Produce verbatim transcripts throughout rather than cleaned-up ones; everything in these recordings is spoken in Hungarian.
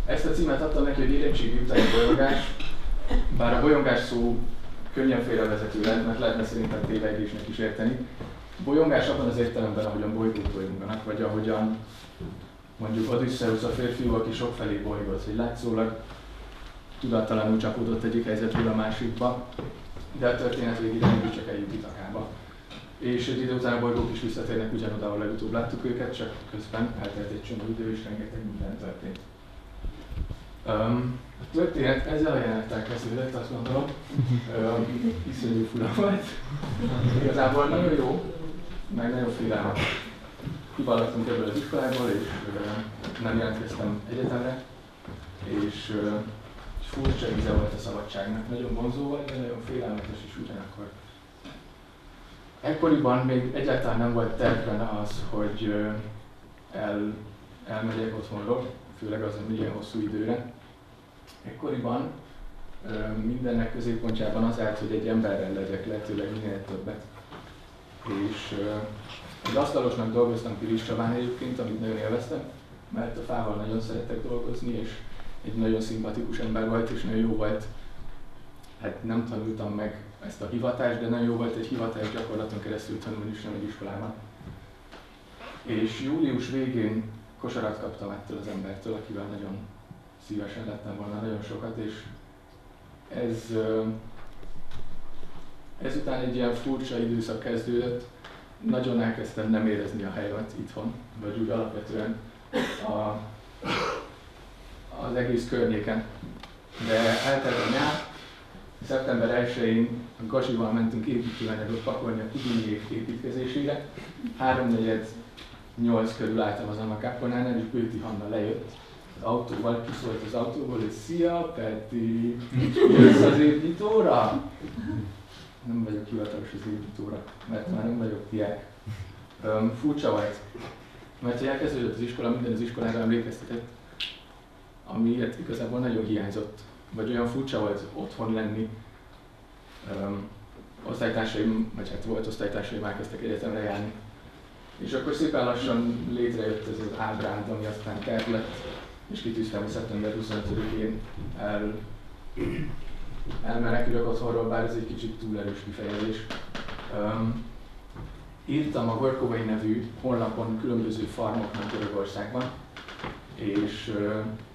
Ezt a címet adtam neki, hogy érettségi utáni bolyongás, bár a bolyongás szó könnyen félrevezető lehet, mert lehetne szerintem tévegésnek is érteni. Bolyongás abban az értelemben, ahogyan bolygók bolyonganak, vagy ahogyan mondjuk Odysseus a férfiú, aki sokfelé bolygolt, hogy látszólag tudattalanul csapódott egyik helyzetről a másikba, de a történet végére mindig csak eljut Itakába. És egy idő után a bolygók is visszatérnek ugyanoda, ahol legutóbb láttuk őket, csak közben eltelt egy csomó idő és rengeteg minden történt. Um, a történet ezzel a jelenettel kezdődött, azt gondolom. Um, iszonyú fura volt. Igazából nagyon jó, meg nagyon félelmetes. Kiballattunk ebből az iskolából, és uh, nem jelentkeztem egyetemre, és, uh, és furcsa íze volt a szabadságnak. Nagyon vonzó volt, de nagyon félelmetes is ugyanakkor. Ekkoriban még egyáltalán nem volt tervben az, hogy uh, el, elmegyek otthonról, főleg az, hogy ilyen hosszú időre. Ekkoriban uh, mindennek középpontjában az állt, hogy egy emberrel legyek lehetőleg minél többet. És uh, egy asztalosnak dolgoztam Pilis Csabán egyébként, amit nagyon élveztem, mert a fával nagyon szerettek dolgozni, és egy nagyon szimpatikus ember volt, és nagyon jó volt. Hát nem tanultam meg ezt a hivatást, de nagyon jó volt egy hivatás gyakorlaton keresztül tanulni is, nem egy iskolában. És július végén kosarat kaptam ettől az embertől, akivel nagyon szívesen lettem volna nagyon sokat, és ez, ezután egy ilyen furcsa időszak kezdődött. Nagyon elkezdtem nem érezni a helyemet itthon, vagy úgy alapvetően a, az egész környéken. De eltelt a nyár, szeptember elsején a Gazival mentünk építőanyagot pakolni a Kudinyi építkezésére. Háromnegyed nyolc körül álltam az Anna Kápolnánál, és Bőti Hanna lejött az autóval, kiszólt az autóból, hogy szia Peti, jössz az évnyitóra? Nem vagyok hivatalos az évnyitóra, mert már nem vagyok diák. Um, furcsa volt, mert hogy elkezdődött az iskola, minden az iskolára emlékeztetett, amiért igazából nagyon hiányzott, vagy olyan furcsa volt otthon lenni. Um, osztálytársaim, vagy hát volt osztálytársaim, elkezdtek egyetemre járni. És akkor szépen lassan létrejött ez az ábránd, ami aztán terv lett, és kitűztem, hogy szeptember huszonötödikén el, elmenekülök otthonról, bár ez egy kicsit túl erős kifejezés. Um, írtam a Workaway nevű honlapon különböző farmoknak Görögországban, és uh,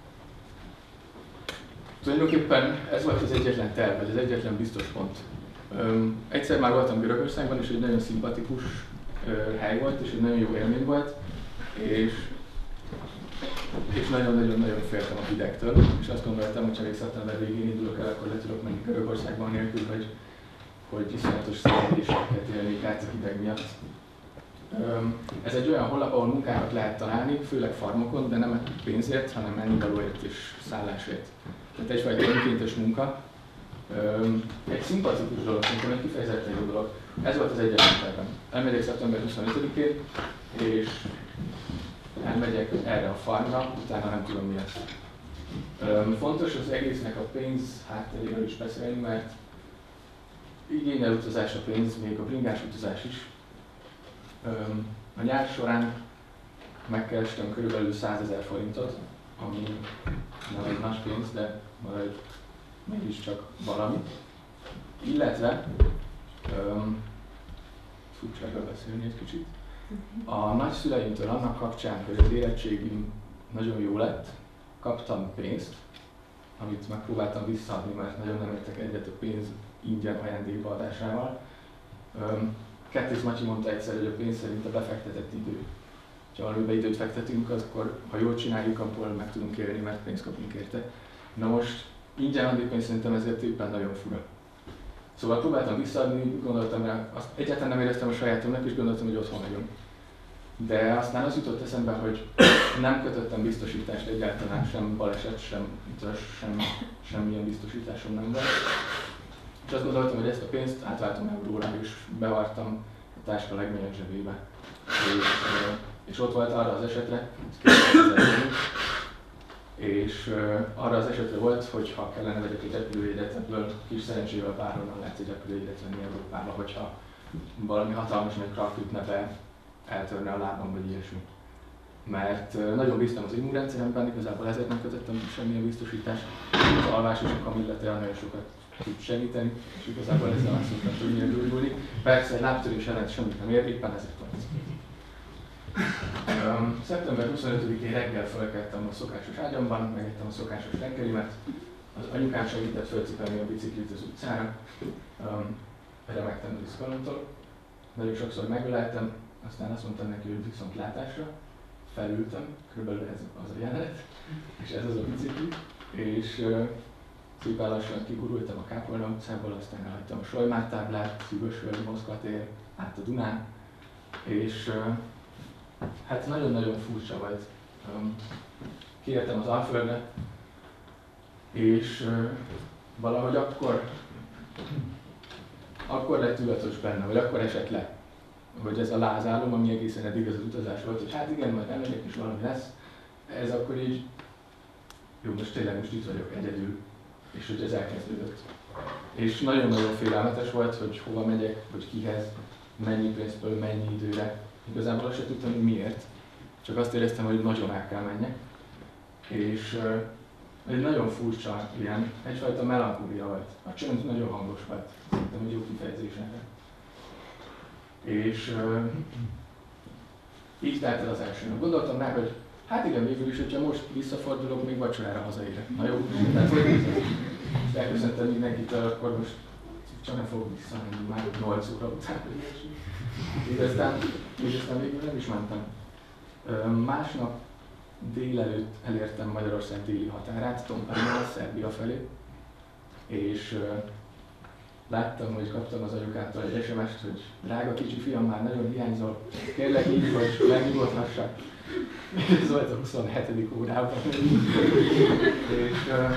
tulajdonképpen ez volt az egyetlen terv, vagy az egyetlen biztos pont. Um, egyszer már voltam Görögországban, és egy nagyon szimpatikus uh, hely volt, és egy nagyon jó élmény volt, és és nagyon-nagyon-nagyon féltem a hidegtől, és azt gondoltam, hogy ha még szeptember végén indulok el, akkor le tudok menni Görögországban nélkül, hogy, hogy iszonyatos szenvedéseket élnék át a hideg miatt. Ez egy olyan honlap, ahol munkákat lehet találni, főleg farmokon, de nem pénzért, hanem ennivalóért és szállásért. Tehát egyfajta önkéntes munka. Egy szimpatikus dolog, szerintem egy kifejezetten jó dolog. Ez volt az egyetlen tervem. Elmegyek szeptember huszonötödikén, és elmegyek erre a farmra, utána nem tudom mi lesz. Fontos az egésznek a pénz hátteréről is beszélni, mert igényel utazás a pénz, még a bringás utazás is. A nyár során megkerestem körülbelül százezer forintot, ami nem egy nagy pénz, de valahogy mégiscsak valami. Illetve, um, furcsa erről beszélni egy kicsit, a nagyszüleimtől annak kapcsán, hogy az érettségim nagyon jó lett, kaptam pénzt, amit megpróbáltam visszaadni, mert nagyon nem értek egyet a pénz ingyen ajándékba adásával. Kettész Matyi mondta egyszer, hogy a pénz szerint a befektetett idő. Ha valamibe időt fektetünk, akkor ha jól csináljuk, abból meg tudunk élni, mert pénzt kapunk érte. Na most ingyen adni pénzt szerintem ezért éppen nagyon fura. Szóval próbáltam visszaadni, gondoltam rá, azt egyáltalán nem éreztem a sajátomnak, és gondoltam, hogy otthon vagyok. De aztán az jutott eszembe, hogy nem kötöttem biztosítást egyáltalán, sem baleset, sem utas, sem, semmilyen biztosításom nem volt. És azt gondoltam, hogy ezt a pénzt átváltom euróra, és bevartam a táska legmélyebb zsebébe. És, és ott volt arra az esetre, és uh, arra az esetre volt, hogy ha kellene vegyek egy repülőjegyet, ebből kis szerencsével bárhonnan lehet egy repülőjegyet venni Európába, hogyha valami hatalmas nagy krak ütne be, eltörne a lábam, vagy ilyesmi. mert nagyon bíztam az immunrendszeremben, igazából ezért nem kötöttem semmilyen biztosítást. Az alvás és a kamillete nagyon sokat tud segíteni, és igazából ezzel már szoktam tudni gyógyulni. Persze egy lábtörés ellen semmit nem ér, éppen ezért van. Um, szeptember huszonötödikén reggel felkeltem a szokásos ágyamban, megettem a szokásos reggelimet. Az anyukám segített fölcipelni a biciklit az utcára. Um, remegtem az izgalomtól. Nagyon sokszor megöleltem, aztán azt mondtam neki, hogy viszontlátásra. Felültem, körülbelül ez az a jelenet, és ez az a bicikli. És uh, szépen lassan kigurultam a Kápolna utcából, aztán elhagytam a Solymár táblát, Szűkösvölgy, Moszkva tér, át a Dunán. És uh, hát nagyon-nagyon furcsa volt. Um, kiértem az Alföldre, és uh, valahogy akkor, akkor lett tudatos benne, vagy akkor esett le, hogy ez a lázálom, ami egészen eddig az utazás volt, hogy hát igen, majd elmegyek és valami lesz, ez akkor így, jó, most tényleg most itt vagyok egyedül, és hogy ez elkezdődött. És nagyon-nagyon félelmetes volt, hogy hova megyek, hogy kihez, mennyi pénzből, mennyi időre. Igazából azt sem tudtam, hogy miért, csak azt éreztem, hogy nagyon el kell menjek. És uh, egy nagyon furcsa, ilyen, egyfajta melankólia volt. A csönd nagyon hangos volt, szerintem egy jó kifejezés erre. És uh, így telt el az első nap. Gondoltam rá, hogy hát igen, végül is, hogyha most visszafordulok, még vacsorára hazaérek. Na jó, tehát hogy és elköszöntem mindenkitől, akkor most csak nem fogok visszamenni, már nyolc óra után. Így aztán, így aztán végül nem is mentem. Másnap délelőtt elértem Magyarország déli határát, Tompánynál, Szerbia felé, és uh, láttam, hogy kaptam az anyukától egy es em est, hogy drága kicsi fiam, már nagyon hiányzol, kérlek így, hogy megnyugodhassak. Ez volt a huszonhetedik órában. és uh,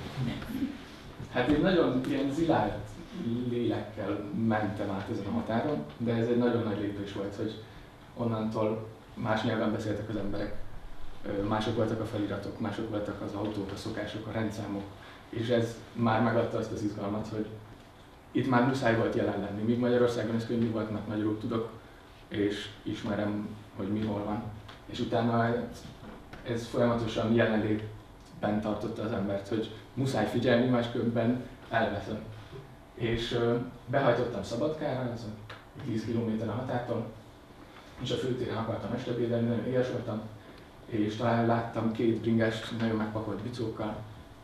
hát én nagyon ilyen zilált lélekkel mentem át ezen a határon, de ez egy nagyon nagy lépés volt, hogy onnantól más nyelven beszéltek az emberek, mások voltak a feliratok, mások voltak az autók, a szokások, a rendszámok, és ez már megadta azt az izgalmat, hogy itt már muszáj volt jelen lenni. Míg Magyarországon ez könnyű volt, mert magyarul tudok, és ismerem, hogy mi hol van. És utána ez folyamatosan jelenlétben tartotta az embert, hogy muszáj figyelni, máskülönben elveszem. És uh, behajtottam Szabadkára, ez a tíz kilométer a határtól, és a főtéren akartam estebédelni, nagyon éhes voltam, és talán láttam két bringás, nagyon megpakolt bicókkal,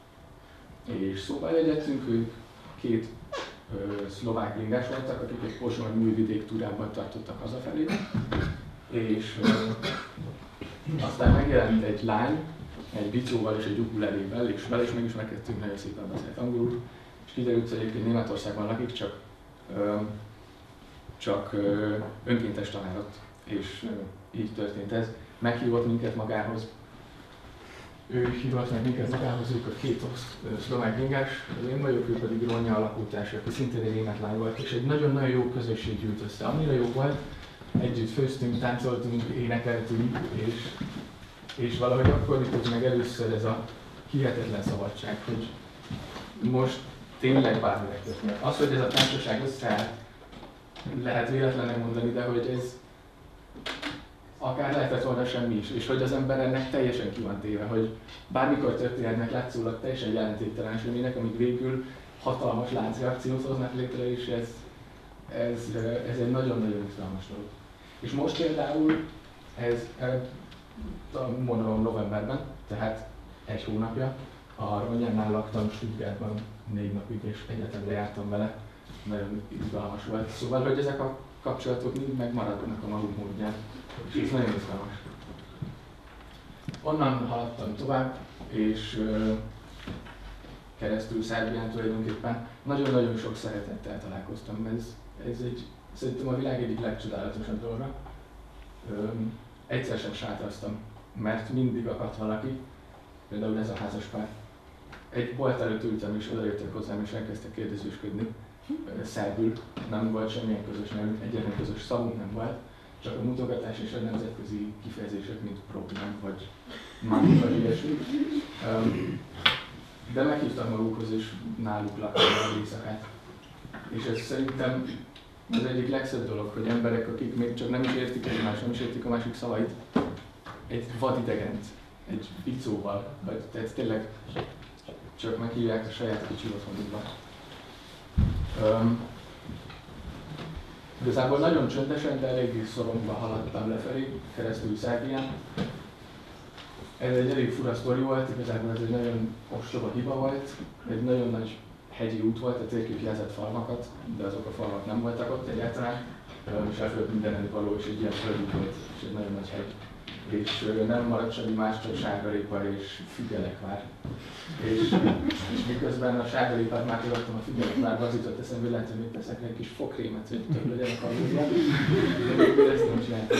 és szóval jegyeztünk, ők két ö, szlovák bringás voltak, akik egy Pozsony művidék túrában tartottak hazafelé, és ö, aztán megjelent egy lány, egy bicóval és egy ukulelével, és vele is megismerkedtünk, nagyon szépen beszélt angolul, és kiderült, hogy egyébként Németországban lakik, csak, ö, csak ö, önkéntes tanárot, és ö, így történt ez. Meghívott minket magához, ő hívott meg minket magához, ők a két szlovák bringás, az én vagyok, ő pedig Ronja alapútársa, aki szintén egy német lány volt, és egy nagyon-nagyon jó közösség gyűlt össze. Annyira jó volt, együtt főztünk, táncoltunk, énekeltünk, és, és valahogy akkor jutott meg először ez a hihetetlen szabadság, hogy most tényleg bármire kötnek. Az, hogy ez a társaság összeállt, lehet véletlennek mondani, de hogy ez akár lehetett volna semmi is, és hogy az ember ennek teljesen ki van téve, hogy bármikor történhetnek látszólag teljesen jelentéktelen események, amik végül hatalmas láncreakciót hoznak létre, és ez, ez, ez egy nagyon-nagyon izgalmas dolog. És most például ez, mondom novemberben, tehát egy hónapja, a Ronyánál laktam Stuttgartban négy napig, és egyetemre jártam vele, nagyon izgalmas volt. Szóval, hogy ezek a kapcsolatok mind megmaradnak a maguk módján, és ez nagyon izgalmas. Onnan haladtam tovább, és uh, keresztül Szerbián tulajdonképpen nagyon-nagyon sok szeretettel találkoztam. Ez, ez egy, szerintem a világ egyik legcsodálatosabb dolga. Um, egyszer sem sátraztam, mert mindig akadt valaki, például ez a házaspár. Egy bolt előtt ültem, és odajöttek hozzám, és elkezdtek kérdezősködni. Szerbül, nem volt semmilyen közös nyelvünk, egyetlen közös szavunk nem volt, csak a mutogatás és a nemzetközi kifejezések, mint problém, vagy mami, vagy ilyesmi. De meghívtak magukhoz, és náluk laktam a éjszakát. És ez szerintem az egyik legszebb dolog, hogy emberek, akik még csak nem is értik egymást, nem is értik a másik szavait, egy vadidegent, egy bicóval, vagy tehát tényleg csak meghívják a saját kicsi otthonukba. Um, igazából nagyon csöndesen, de eléggé szorongva haladtam lefelé, keresztül Szerbián. Ez egy elég fura sztori volt, igazából ez egy nagyon ostoba hiba volt, egy nagyon nagy hegyi út volt, a térkép jelzett falvakat, de azok a falvak nem voltak ott egyáltalán, és elfölött mindenelő való, és egy ilyen földút volt, és egy nagyon nagy hegy. És nem maradt semmi más, csak sárgarépa és fügelekvár. És, és miközben a sárgarépát már kiraktam a fügelekvárba, az jutott eszembe, hogy lehet, hogy még teszek egy kis fokrémet, hogy több legyen a kalória. De még ezt nem csináltam.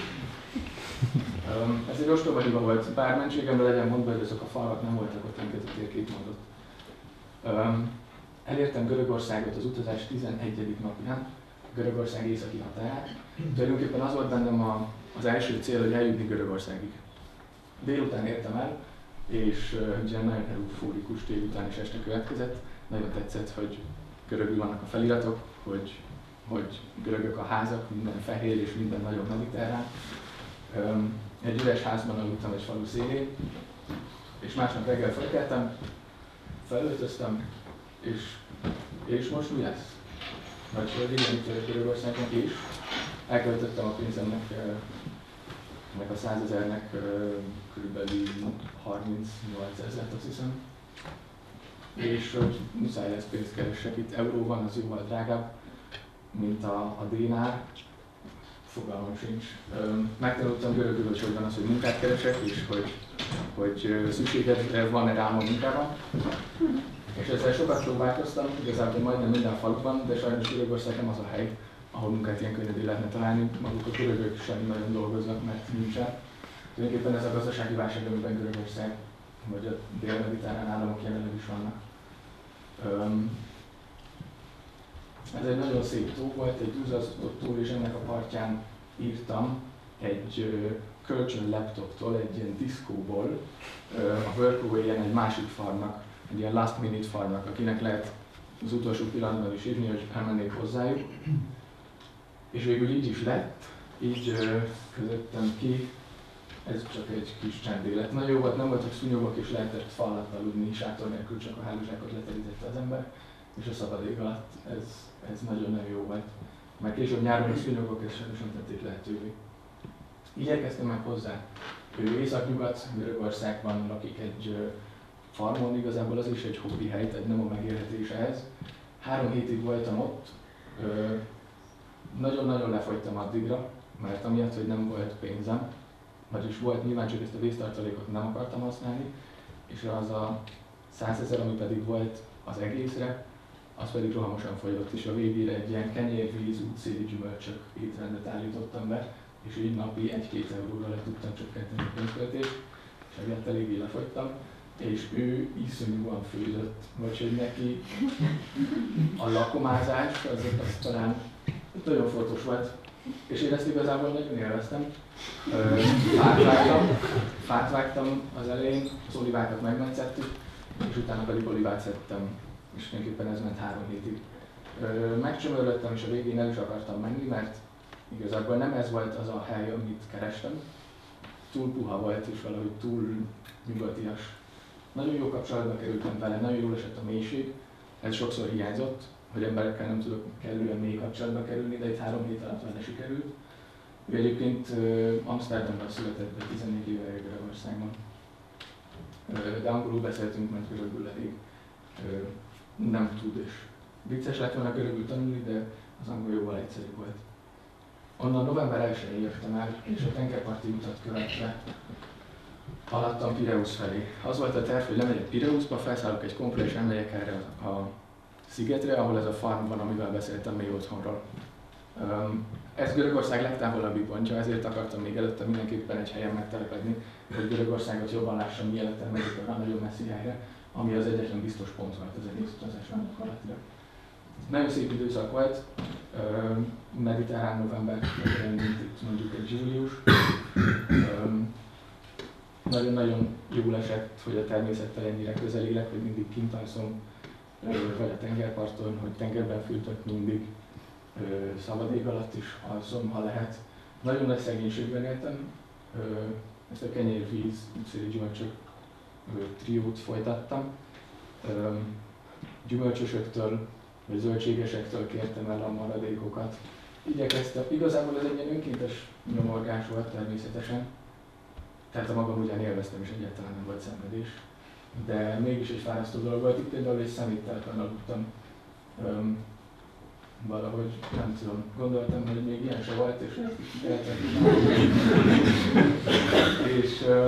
Um, ez egy ostoba hiba volt, bár mentségemre legyen mondva, hogy azok a falvak nem voltak ott, amiket a térkép mondott. Um, elértem Görögországot az utazás tizenegyedik napján, Görögország északi határát. Tulajdonképpen az volt bennem a, az első cél, hogy eljutni Görögországig. Délután értem el, és uh, ugye nagyon eufórikus délután és este következett. Nagyon tetszett, hogy görögül vannak a feliratok, hogy, hogy görögök a házak, minden fehér és minden nagyon mediterrán. Um, egy üres házban aludtam egy falu szélén, és másnap reggel felkeltem, felöltöztem, és, és most mi lesz? Vagy hogy igen, itt Görögországnak is. Elköltöttem a pénzemnek, ennek a százezernek körülbelül harmincnyolc ezret, azt hiszem. És hogy muszáj lesz pénzt keressek, itt euró van, az jóval drágább, mint a, a dénár. Fogalmam sincs. Megtanultam görögül, hogy hogy van az, hogy munkát keresek, és hogy, hogy szükséged van-e rám a munkában. És ezzel sokat próbálkoztam, igazából majdnem minden faluban, de sajnos Görögország nem az a hely, ahol munkát ilyen könnyedén lehetne találni. Maguk a görögök sem nagyon dolgoznak, mert nincsen. Tulajdonképpen ez a gazdasági válság, amiben Görögország vagy a dél-mediterrán államok jelenleg is vannak. Ez egy nagyon szép tó volt, egy duzzasztott tó, és ennek a partján írtam egy kölcsön laptoptól, egy ilyen diszkóból, a Workaway-en egy másik farmnak, egy ilyen last minute farmnak, akinek lehet az utolsó pillanatban is írni, hogy elmennék hozzájuk. És végül így is lett, így közöttem ki, ez csak egy kis csendélet. Nagyon jó volt, nem voltak szúnyogok, és lehetett fa alatt aludni, sátor nélkül csak a hálózsákot leterítette az ember, és a szabad ég alatt ez, ez nagyon-nagyon jó volt. Mert később nyáron a szúnyogok ezt sem tették lehetővé. Így érkeztem meg hozzá. Ő észak-nyugat Görögországban lakik egy farmon, igazából az is egy hobbi hely, tehát nem a megélhetés ehhez. Három hétig voltam ott, nagyon-nagyon lefogytam addigra, mert amiatt, hogy nem volt pénzem, vagyis volt, nyilván csak ezt a víztartalékot nem akartam használni, és az a százezer, ami pedig volt az egészre, az pedig rohamosan fogyott, és a végére egy ilyen kenyérvíz, útszéli gyümölcsök étrendet állítottam be, és így napi egy-két euróra le tudtam csökkenteni a pénzköltést, és emiatt eléggé lefogytam, és ő iszonyúan főzött, vagy hogy neki a lakomázás, az, az talán nagyon fontos volt, és én ezt igazából nagyon élveztem. Fát vágtam, fát vágtam az elején, az olivákat megmetszettük, és utána pedig olivát szedtem, és tulajdonképpen ez ment három hétig. Megcsömörlöttem, és a végén el is akartam menni, mert igazából nem ez volt az a hely, amit kerestem. Túl puha volt, és valahogy túl nyugatias. Nagyon jó kapcsolatba kerültem vele, nagyon jól esett a mélység. Ez sokszor hiányzott, hogy emberekkel nem tudok kellően mély kapcsolatba kerülni, de itt három hét alatt vele sikerült. Ő egyébként Amsterdamban született, de tizennégy éve Görögországban. De angolul beszéltünk, mert görögül elég nem tud, és vicces lett volna görögül tanulni, de az angol jóval egyszerűbb volt. Onnan november elsején jöttem el, és a tengerparti utat követve haladtam Pireusz felé. Az volt a terv, hogy lemegyek Pireuszba, felszállok egy kompra, és elmegyek erre a szigetre, ahol ez a farm van, amivel beszéltem még otthonról. Ez Görögország legtávolabbi pontja, ezért akartam még előtte mindenképpen egy helyen megtelepedni, hogy Görögországot jobban lássam, mielőtt elmegyek arra nagyon messzi helyre, ami az egyetlen biztos pont volt az egész utazásban gyakorlatilag. Nagyon szép időszak volt, mediterrán november, mint itt mondjuk egy július. Nagyon-nagyon jól esett, hogy a természettel ennyire közel élek, hogy mindig kint alszom, vagy a tengerparton, hogy tengerben fürtök mindig, szabad ég alatt is alszom, ha lehet. Nagyon nagy szegénységben éltem, ezt a kenyérvíz széli gyümölcsök triót folytattam. Gyümölcsösöktől vagy zöldségesektől kértem el a maradékokat. Igyekeztem, igazából ez egy ilyen önkéntes nyomorgás volt természetesen, tehát a magam ugyan élveztem és egyáltalán nem volt szenvedés, de mégis egy fárasztó dolog volt. Itt például egy szeméttelpen aludtam. Öm, valahogy, nem tudom, gondoltam, hogy még ilyen se volt, és és uh,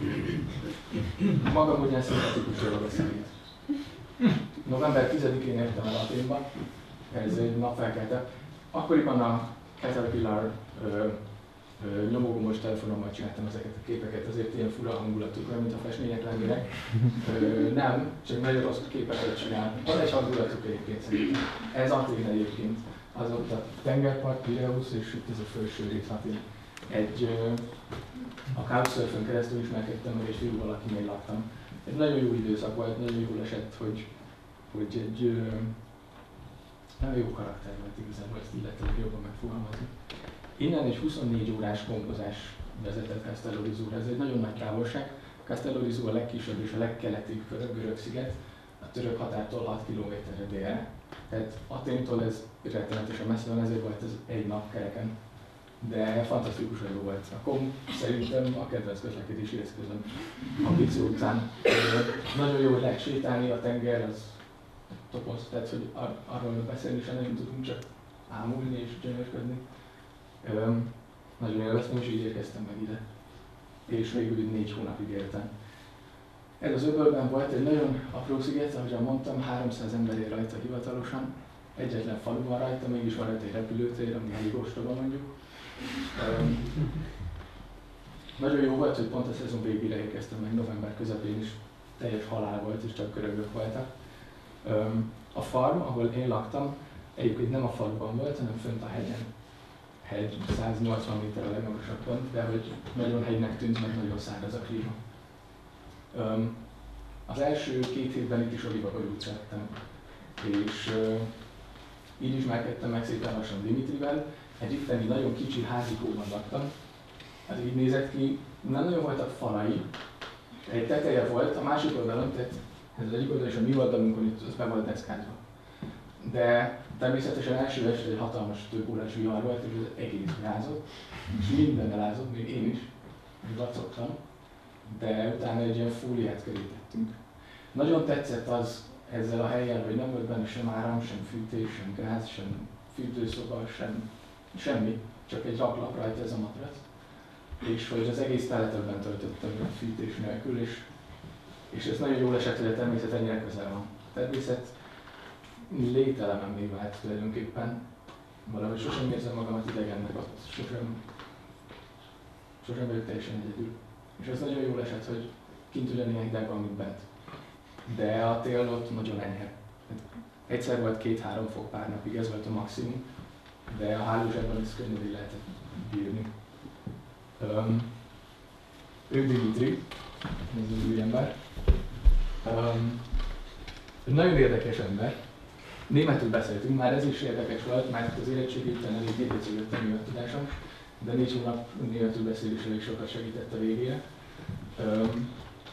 magam ugyan szimpatikus dolog a szemét. november tizedikén értem el Athénba, ez egy napfelkelte. Akkoriban a Caterpillar ö, ö, nyomógombos telefonommal csináltam ezeket a képeket, azért ilyen fura hangulatuk, mint a festmények lennének. Ö, nem, csak nagyon rossz képeket csinál. Van egy hangulatuk egyébként szerintem. Ez Athén egyébként. Az ott a tengerpart, Pireus, és itt ez a felső rész Athén. Egy, ö, a Couchsurfing keresztül ismerkedtem meg egy fiúval, akinél laktam. Egy nagyon jó időszak volt, nagyon jól esett, hogy, hogy egy ö, nagyon jó karakter volt igazából, ezt illetve jobban megfogalmazni. Innen egy huszonnégy órás kompozás vezetett Castello di Sura. Ez egy nagyon nagy távolság. Castello di Sura a legkisebb és a legkeletibb görög sziget, a török határtól hat kilométerre délre. Tehát Athéntól ez rettenetesen messze van, ezért volt ez egy nap kereken. De fantasztikusan jó volt. Akkor szerintem a kedvenc közlekedési eszközöm a Pici utcán. Nagyon jó, hogy lehet sétálni, a tenger az topoz, tehát hogy ar- arról beszélni sem nem tudunk, csak ámulni és gyönyörködni. Öm, nagyon élveztem, és így érkeztem meg ide. És végül négy hónapig éltem. Ez az öbölben volt egy nagyon apró sziget, ahogyan mondtam, háromszáz ember él rajta hivatalosan. Egyetlen falu van rajta, mégis van rajta egy repülőtér, ami elég ostoba mondjuk. Öm, nagyon jó volt, hogy pont a szezon végére érkeztem meg, november közepén is teljes halál volt, és csak görögök voltak. Öm, a farm, ahol én laktam, egyébként nem a faluban volt, hanem fönt a hegyen. Hegy, száznyolcvan méter a legmagasabb pont, de hogy nagyon hegynek tűnt, mert nagyon száraz a klíma. Öm, az első két hétben itt is olivaborút szedtem, és ö, így ismerkedtem meg szépen lassan Dimitrivel. Egy itteni nagyon kicsi házikóban laktam. Hát így nézett ki, nem nagyon voltak falai, egy teteje volt, a másik oldalon, tehát ez az egyik oldal és a mi oldalunkon itt az be volt deszkázva. De természetesen első este egy hatalmas több órás vihar volt, és az egész rázott, és minden elázott, még én is, és vacogtam, de utána egy ilyen fóliát kerítettünk. Nagyon tetszett az ezzel a helyen, hogy nem volt benne sem áram, sem fűtés, sem gáz, sem fürdőszoba, sem semmi, csak egy raklap rajta ez a matrac. És hogy az egész teletebben töltöttem a fűtés nélkül, és, és ez nagyon jól esett, hogy a természet ennyire közel van. A természet lételememmé vált tulajdonképpen. Valahogy sosem érzem magamat idegennek ott, sosem, sosem vagyok teljesen egyedül. És ez nagyon jól esett, hogy kint ugyanilyen hideg van, mint bent. De a tél ott nagyon enyhe. Egyszer volt két-három fok pár napig, ez volt a maximum, de a hálózsákban ezt könnyű lehetett bírni. Um, ő Dimitri, ez az új ember. Um, nagyon érdekes ember. Németül beszéltünk, már ez is érdekes volt, mert az érettségi után elég négyzetsző a német tudásom, de négy hónap németül beszélésre is sokat segített a végére. Um,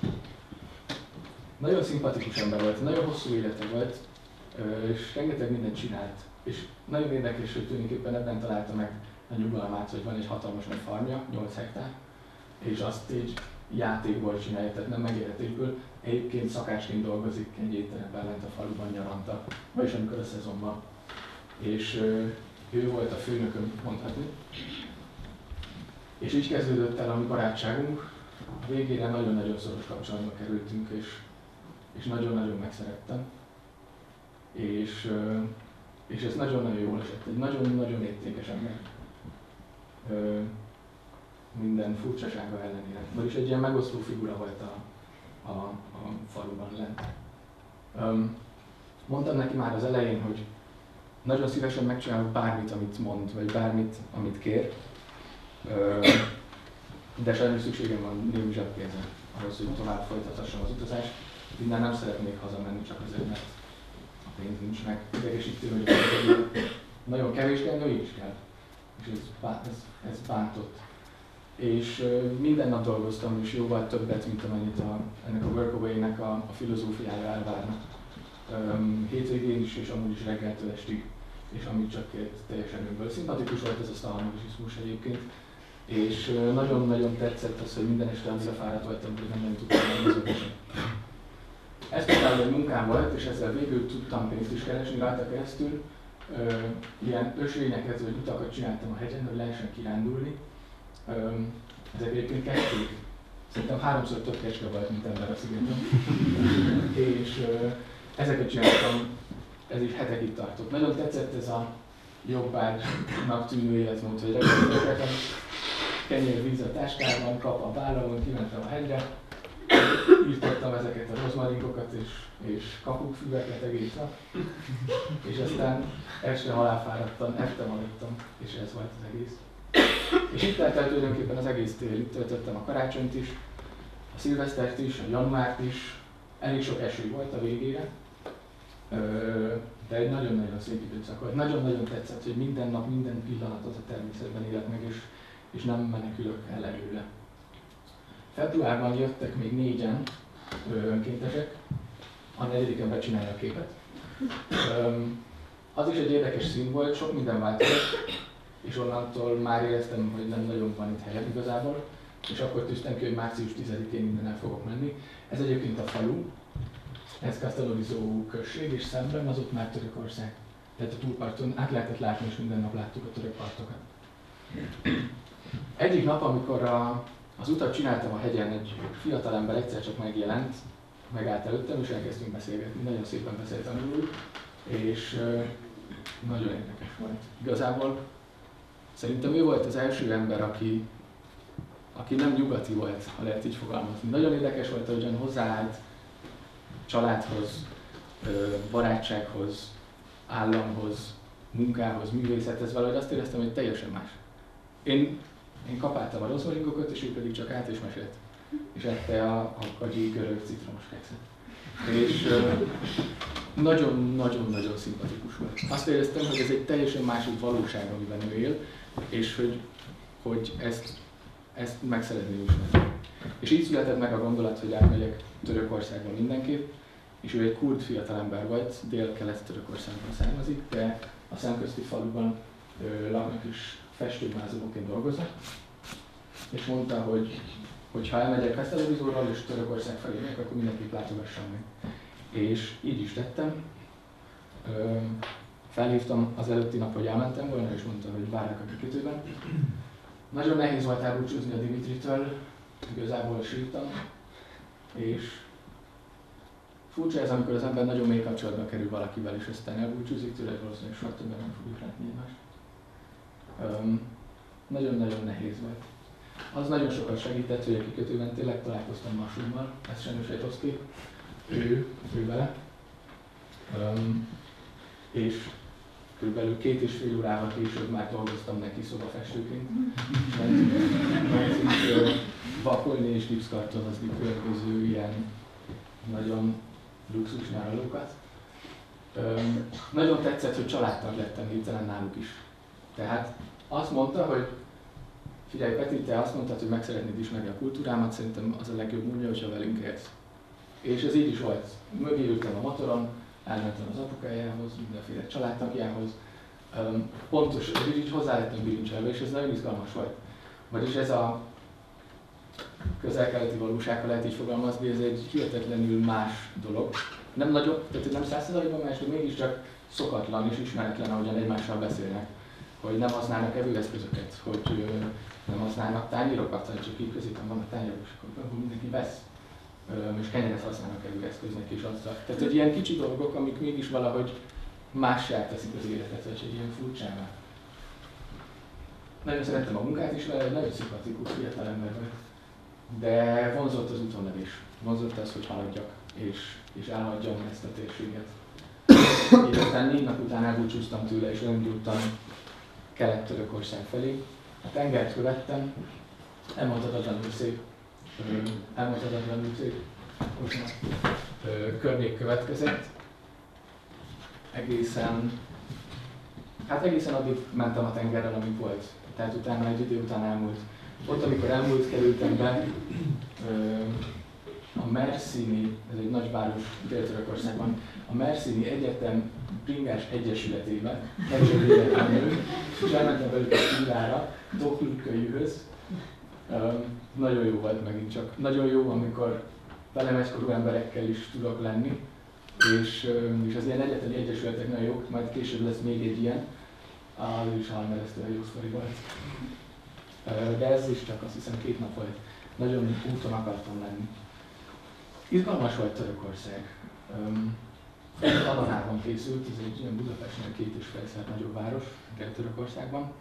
nagyon szimpatikus ember volt, nagyon hosszú élete volt, és rengeteg mindent csinált. És nagyon érdekes, hogy tulajdonképpen ebben találta meg a nyugalmát, hogy van egy hatalmas nagy farmja, nyolc hektár, és azt így játékból csinálja, tehát nem megélhetésből. Egyébként szakácsként dolgozik egy étteremben lent a faluban nyaranta, vagyis amikor a szezonban. És ő, ő volt a főnököm, mondhatni. És így kezdődött el a mi barátságunk. A végére nagyon-nagyon szoros kapcsolatba kerültünk, és, és nagyon-nagyon megszerettem. És, és ez nagyon-nagyon jól esett, egy nagyon-nagyon értékes ember. Minden furcsasága ellenére. Vagyis egy ilyen megosztó figura volt a, a, a faluban lent. Mondtam neki már az elején, hogy nagyon szívesen megcsinálok bármit, amit mond, vagy bármit, amit kér. De sajnos szükségem van némi zsebpénzre ahhoz, hogy tovább folytathassam az utazást. Innen nem szeretnék hazamenni csak azért, mert a pénz nincs meg. Idegesítő, hogy nagyon kevés kell, de így is kell. És ez, ez, ez bántott. és minden nap dolgoztam, és jóval többet, mint amennyit a, ennek a Workaway-nek a, a filozófiája elvárna. Um, hétvégén is, és amúgy is reggeltől estig, és amit csak kért, teljesen önből. Szimpatikus volt ez a sztalmazizmus egyébként, és uh, nagyon-nagyon tetszett az, hogy minden este annyira fáradt voltam, hogy nem nagyon tudtam megmozogni. Ez például egy munkám volt, és ezzel végül tudtam pénzt is keresni rajta keresztül. Uh, ilyen ösvényeket vagy utakat csináltam a hegyen, hogy lehessen kirándulni. Um, ezek egyébként kecskék. Szerintem háromszor több kecske volt, mint ember a szigeten. és uh, ezeket csináltam, ez is hetekig tartott. Nagyon tetszett ez a jobbágynak tűnő életmód, hogy reggeltől kenyér, víz a táskában, kap a vállamon, kimentem a hegyre, írtottam ezeket a rozmarinkokat és, és kapukkfüveket egész nap, és aztán este halálfáradtan, ettem, aludtam, és ez volt az egész. És itt telt el tulajdonképpen az egész tél, itt töltöttem a karácsonyt is, a szilvesztert is, a januárt is, elég sok eső volt a végére, de egy nagyon-nagyon szép időszak volt. Nagyon-nagyon tetszett, hogy minden nap, minden pillanatot a természetben élek meg, és, és nem menekülök el előle. Februárban jöttek még négyen önkéntesek, a negyediken becsinálja a képet. Az is egy érdekes szín volt, sok minden változott, és onnantól már éreztem, hogy nem nagyon van itt helyem igazából, és akkor tűztem ki, hogy március tizedikén minden el fogok menni. Ez egyébként a falu, ez Castellorizó község, és szemben az ott már Törökország. Tehát a túlparton át lehetett látni, és minden nap láttuk a török partokat. Egyik nap, amikor a, az utat csináltam a hegyen, egy fiatalember egyszer csak megjelent, megállt előttem, és elkezdtünk beszélgetni. Nagyon szépen beszélt angolul, és uh, nagyon érdekes volt. Igazából szerintem ő volt az első ember, aki, aki nem nyugati volt, ha lehet így fogalmazni. Nagyon érdekes volt, ahogyan hozzáállt családhoz, barátsághoz, államhoz, munkához, művészethez, valahogy azt éreztem, hogy teljesen más. Én, én kapáltam a rozmaringokat, és ő pedig csak át és mesélt. És ette a, a kagyi görög citromos kekszet. És nagyon-nagyon-nagyon szimpatikus volt. Azt éreztem, hogy ez egy teljesen másik valóság, amiben ő él, és hogy, hogy ezt, ezt meg szeretném ismerni. És így született meg a gondolat, hogy átmegyek Törökországba mindenképp, és ő egy kurd fiatalember volt, dél-kelet-Törökországban származik, de a szemközti faluban ö, laknak is festőmázolóként dolgoznak, és mondta, hogy, hogy ha elmegyek Castellorizóról és Törökország felé megyek, akkor mindenképp látogassam meg. És így is tettem. Ö, felhívtam az előtti nap, hogy elmentem volna, és mondta, hogy várjak a kikötőben. Nagyon nehéz volt elbúcsúzni a Dimitritől, igazából sírtam, és furcsa ez, amikor az ember nagyon mély kapcsolatba kerül valakivel, és aztán elbúcsúzik tőle, valószínűleg soha többen nem fogjuk látni egymást. Um, nagyon-nagyon nehéz volt. Az nagyon sokat segített, hogy a kikötőben tényleg találkoztam Masummal, ez sajnos egy rossz kép, ő, ő vele. Um, és körülbelül két és fél órával később már dolgoztam neki szobafestőként. Mentünk vakolni és gipszkartonozni különböző ilyen nagyon luxus nyaralókat. Öm, nagyon tetszett, hogy családtag lettem hirtelen náluk is. Tehát azt mondta, hogy figyelj Peti, te azt mondtad, hogy meg szeretnéd ismerni a kultúrámat, szerintem az a legjobb módja, hogyha velünk élsz. És ez így is volt. Mögé ültem a motoron, elmentem az apukájához, mindenféle családtagjához. Öm, pontos, és így hozzá lettem bilincselve, és ez nagyon izgalmas volt. Vagyis ez a közel-keleti valóság, ha lehet így fogalmazni, ez egy hihetetlenül más dolog. Nem nagyon, tehát nem száz százalékban más, de mégiscsak szokatlan és ismeretlen, ahogyan egymással beszélnek. Hogy nem használnak evőeszközöket, hogy ö, nem használnak tányérokat, hanem csak így középen vannak tányérok, és akkor mindenki vesz. Ö, és kenyeret használnak evőeszköznek és azzal. Tehát egy ilyen kicsi dolgok, amik mégis valahogy mássá teszik az életet, vagy egy ilyen furcsává. Nagyon szerettem a munkát is vele, nagyon szimpatikus fiatalember volt. De vonzott az útonlevés. Vonzott az, hogy haladjak, és, és elhagyjam ezt a térséget. Így aztán négy nap után elbúcsúztam tőle, és elindultam Kelet-Törökország felé. A tengert követtem, elmondhatatlanul szép, elmondhatatlanul szép, most már környék következett. Egészen, hát egészen addig mentem a tengerrel, amíg volt. Tehát utána egy idő után elmúlt. ott, amikor elmúlt kerültem be, a Mersinni, ez egy nagyváros Dél-Törökországban, a Mersinni Egyetem bringás egyesületébe, egyesületébe és elmentem velük a villára, Tokluk-kölyűhöz. Nagyon jó volt megint csak. Nagyon jó, amikor velemeskorú emberekkel is tudok lenni, és, és az ilyen egyetemi egyesületek nagyon jók, majd később lesz még egy ilyen, az is halmeresztően jó sztori volt. De ez is csak azt hiszem két nap volt. Nagyon úton akartam lenni. Izgalmas volt Törökország. Adanában készült, ez egy ilyen Budapestnél két és felszer nagyobb város, Kelet-Törökországban.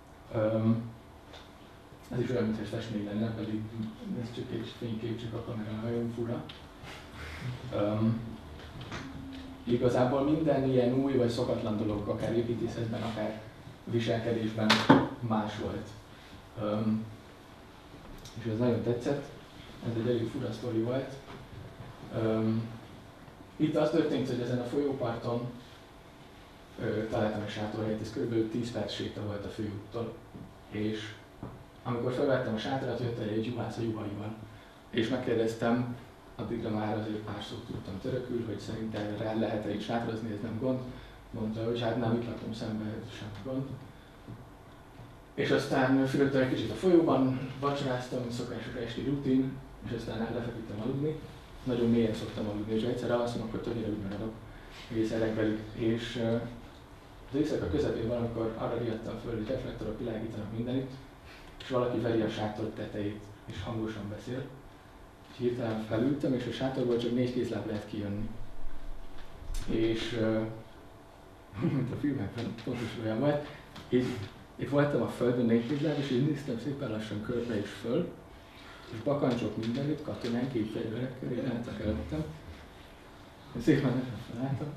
Ez is olyan, mint egy festmény lenne, pedig ez csak egy fénykép, csak a kamera nagyon fura. Um, igazából minden ilyen új vagy szokatlan dolog, akár építészetben, akár viselkedésben más volt. Um, és ez nagyon tetszett, ez egy elég fura sztori volt. Um, itt az történt, hogy ezen a folyóparton ö, találtam egy sátorhelyet, ez kb. tíz perc séta volt a főúttól. És amikor felvettem a sátorat, jött egy juhász a juhaival. És megkérdeztem, addigra már azért pár szót tudtam törökül, hogy szerintem rá lehet-e itt sátorozni, ez nem gond. Mondta, hogy hát nem, itt lakom szembe, ez sem gond. És aztán fürödtem egy kicsit a folyóban, vacsoráztam, szokásos esti rutin, és aztán lefeküdtem aludni. Nagyon mélyen szoktam aludni, és ha egyszer alszom, akkor többnyire úgy maradok egész reggelig. És az éjszaka közepén valamikor arra riadtam föl, hogy reflektorok világítanak mindenütt, és valaki veri a sátor tetejét, és hangosan beszél. És hirtelen felültem, és a sátorból csak négy kézláb lehet kijönni. És mint a filmekben pontosan olyan volt, így, így voltam a földön négy kézláb, és így néztem szépen lassan körbe és föl, és bakancsok mindenütt, katonák, így fegyverekkel, így álltak előttem. Én szépen felálltam.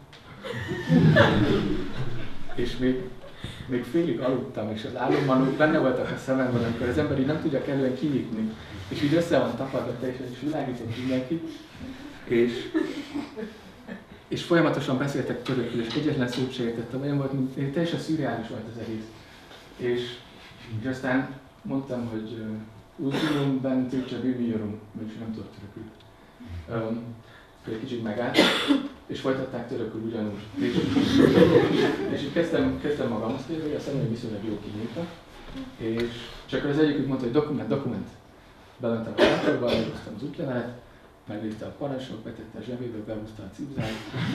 És még, még félig aludtam, és az álomban úgy benne voltak a szememben, amikor az ember így nem tudja kellően kinyitni. És így össze van tapadva teljesen, és világított mindenki. És, és folyamatosan beszéltek törökül, és egyetlen szót se értettem, olyan volt, mint teljesen szürreális volt az egész. És, és aztán mondtam, hogy Uzunum ben Türkçe bilmiyorum, vagyis nem tudok törökül. Um, egy kicsit megállt, és folytatták törökül ugyanúgy. És, és így kezdtem, kezdtem magamhoz térni, a szemem viszonylag jó kinyíltak, és csak az egyikük mondta, hogy dokument, dokument. Belementem a sátorba, meghúztam az útlevelet, megnézte a parancsnok, betette a zsebébe, behúzta a cipzárt.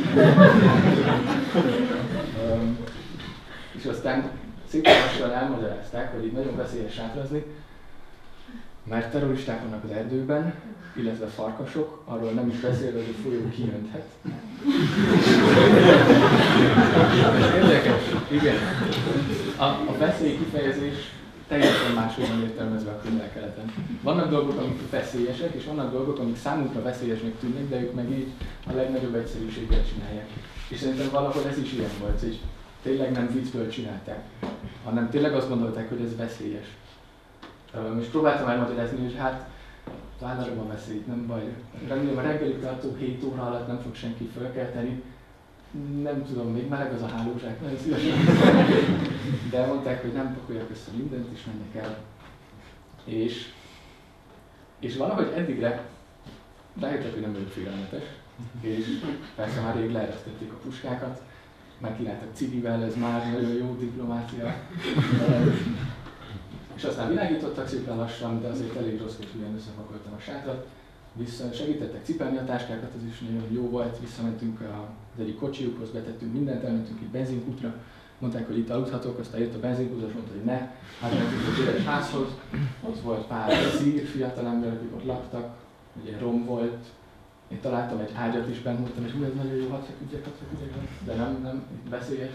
um, és aztán szépen lassan elmagyarázták, hogy itt nagyon veszélyes sátrazni, mert terroristák vannak az erdőben, illetve farkasok, arról nem is beszélve, hogy a folyó kijönthet. Ez érdekes, igen. A, a veszély kifejezés teljesen máshogy van értelmezve a Közel-Keleten. Vannak dolgok, amik veszélyesek, és vannak dolgok, amik számunkra veszélyesnek tűnnek, de ők meg így a legnagyobb egyszerűséggel csinálják. És szerintem valahol ez is ilyen volt, hogy tényleg nem viccből csinálták, hanem tényleg azt gondolták, hogy ez veszélyes. Um, és próbáltam elmagyarázni, hogy hát talán arra van veszély, nem baj. Remélem a reggelig tartó hét óra alatt nem fog senki fölkelteni. Nem tudom, még meleg az a hálózsák, nagyon szívesen. De mondták, hogy nem pakoljak össze mindent, és menjek el. És, és valahogy eddigre rájöttek, hogy nem vagyok félelmetes. És persze már rég leeresztették a puskákat, már kínáltak civivel, ez már nagyon jó diplomácia. És aztán világítottak szépen lassan, de azért elég rossz, hogy ugyan összepakoltam a sátrat. Vissza segítettek cipelni a táskákat, ez is nagyon jó volt. Visszamentünk az egyik kocsiukhoz, betettünk mindent, elmentünk egy benzinkútra. Mondták, hogy itt aludhatok, aztán jött a benzinkútra, és mondta, hogy ne. Átmentünk egy üres házhoz, ott volt pár szír fiatalember, akik ott laktak, ugye rom volt. Én találtam egy ágyat is bent, mondtam, és úgy, ez nagyon jó, hadd feküdjek, hadd feküdjek, de nem, nem, veszélyes.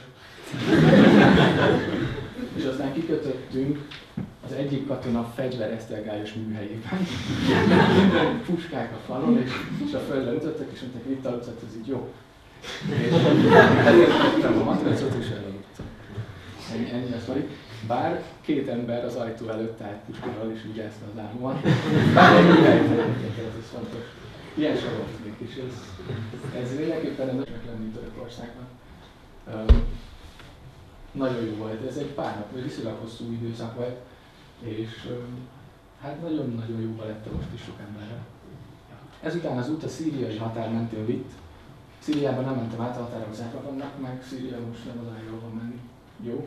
És aztán kikötöttünk az egyik katona fegyveresztelgályos műhelyében. Minden puskák a falon, és, és a földre ütöttek, és mondták, hogy itt aludhat, ez így jó. És elértettem a matracot, és elaludtam. Ennyi, ennyi a sztori. Bár két ember az ajtó előtt állt puskával, és vigyázta az álmomat. Bár egy műhelyben, ez fontos. Ilyen sorot még is, ez, ez mindenképpen nem tudnak lenni Törökországban. Um, nagyon jó volt, ez egy pár nap, viszonylag hosszú időszak volt, és um, hát nagyon-nagyon jóba lett most is sok emberre. Ezután az út a szíriai határ mentén vitt. Szíriában nem mentem át, a határok zárva vannak, meg Szíria most nem az jól van menni. Jó.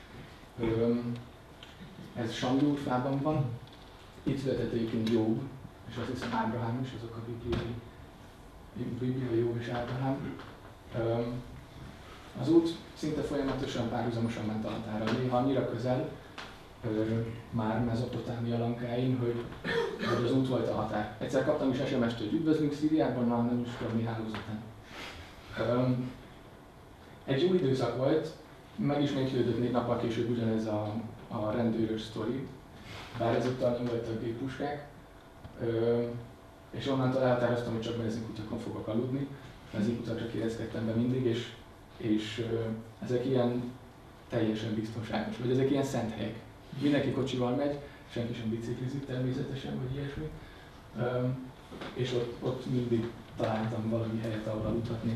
Öm, ez Samjúrfában van. Itt született egyébként Jobb, és azt hiszem Ábrahám is, azok a bibliai, bibliai Jobb és Ábrahám. Öm, az út szinte folyamatosan párhuzamosan ment a határa, néha annyira közel, ö, már Mezopotámia lankáin, hogy, hogy az út volt a határ. Egyszer kaptam is es em es-t, hogy üdvözlünk Szíriában, már nem is tudom mi hálózatán. Öm, egy jó időszak volt, megismétlődött négy nappal később ugyanez a, a rendőrös sztori, bár ezúttal nem voltak géppuskák, ö, és onnantól elhatároztam, hogy csak benzinkutakon fogok aludni, benzinkutakra kérdezkedtem be mindig, és, és ö, ezek ilyen teljesen biztonságos, vagy ezek ilyen szent helyek. Mindenki kocsival megy, senki sem biciklizik természetesen, vagy ilyesmi, ö, és ott, ott mindig találtam valami helyet, ahol aludhatni.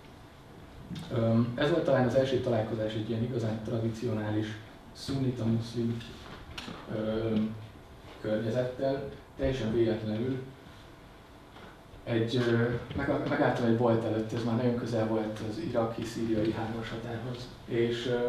Ö, ez volt talán az első találkozás egy ilyen igazán tradicionális szunnita muszlim ö, környezettel, teljesen véletlenül. Egy, ö, meg, megálltam egy bolt előtt, ez már nagyon közel volt az iraki-szíriai hármas határhoz, és, ö,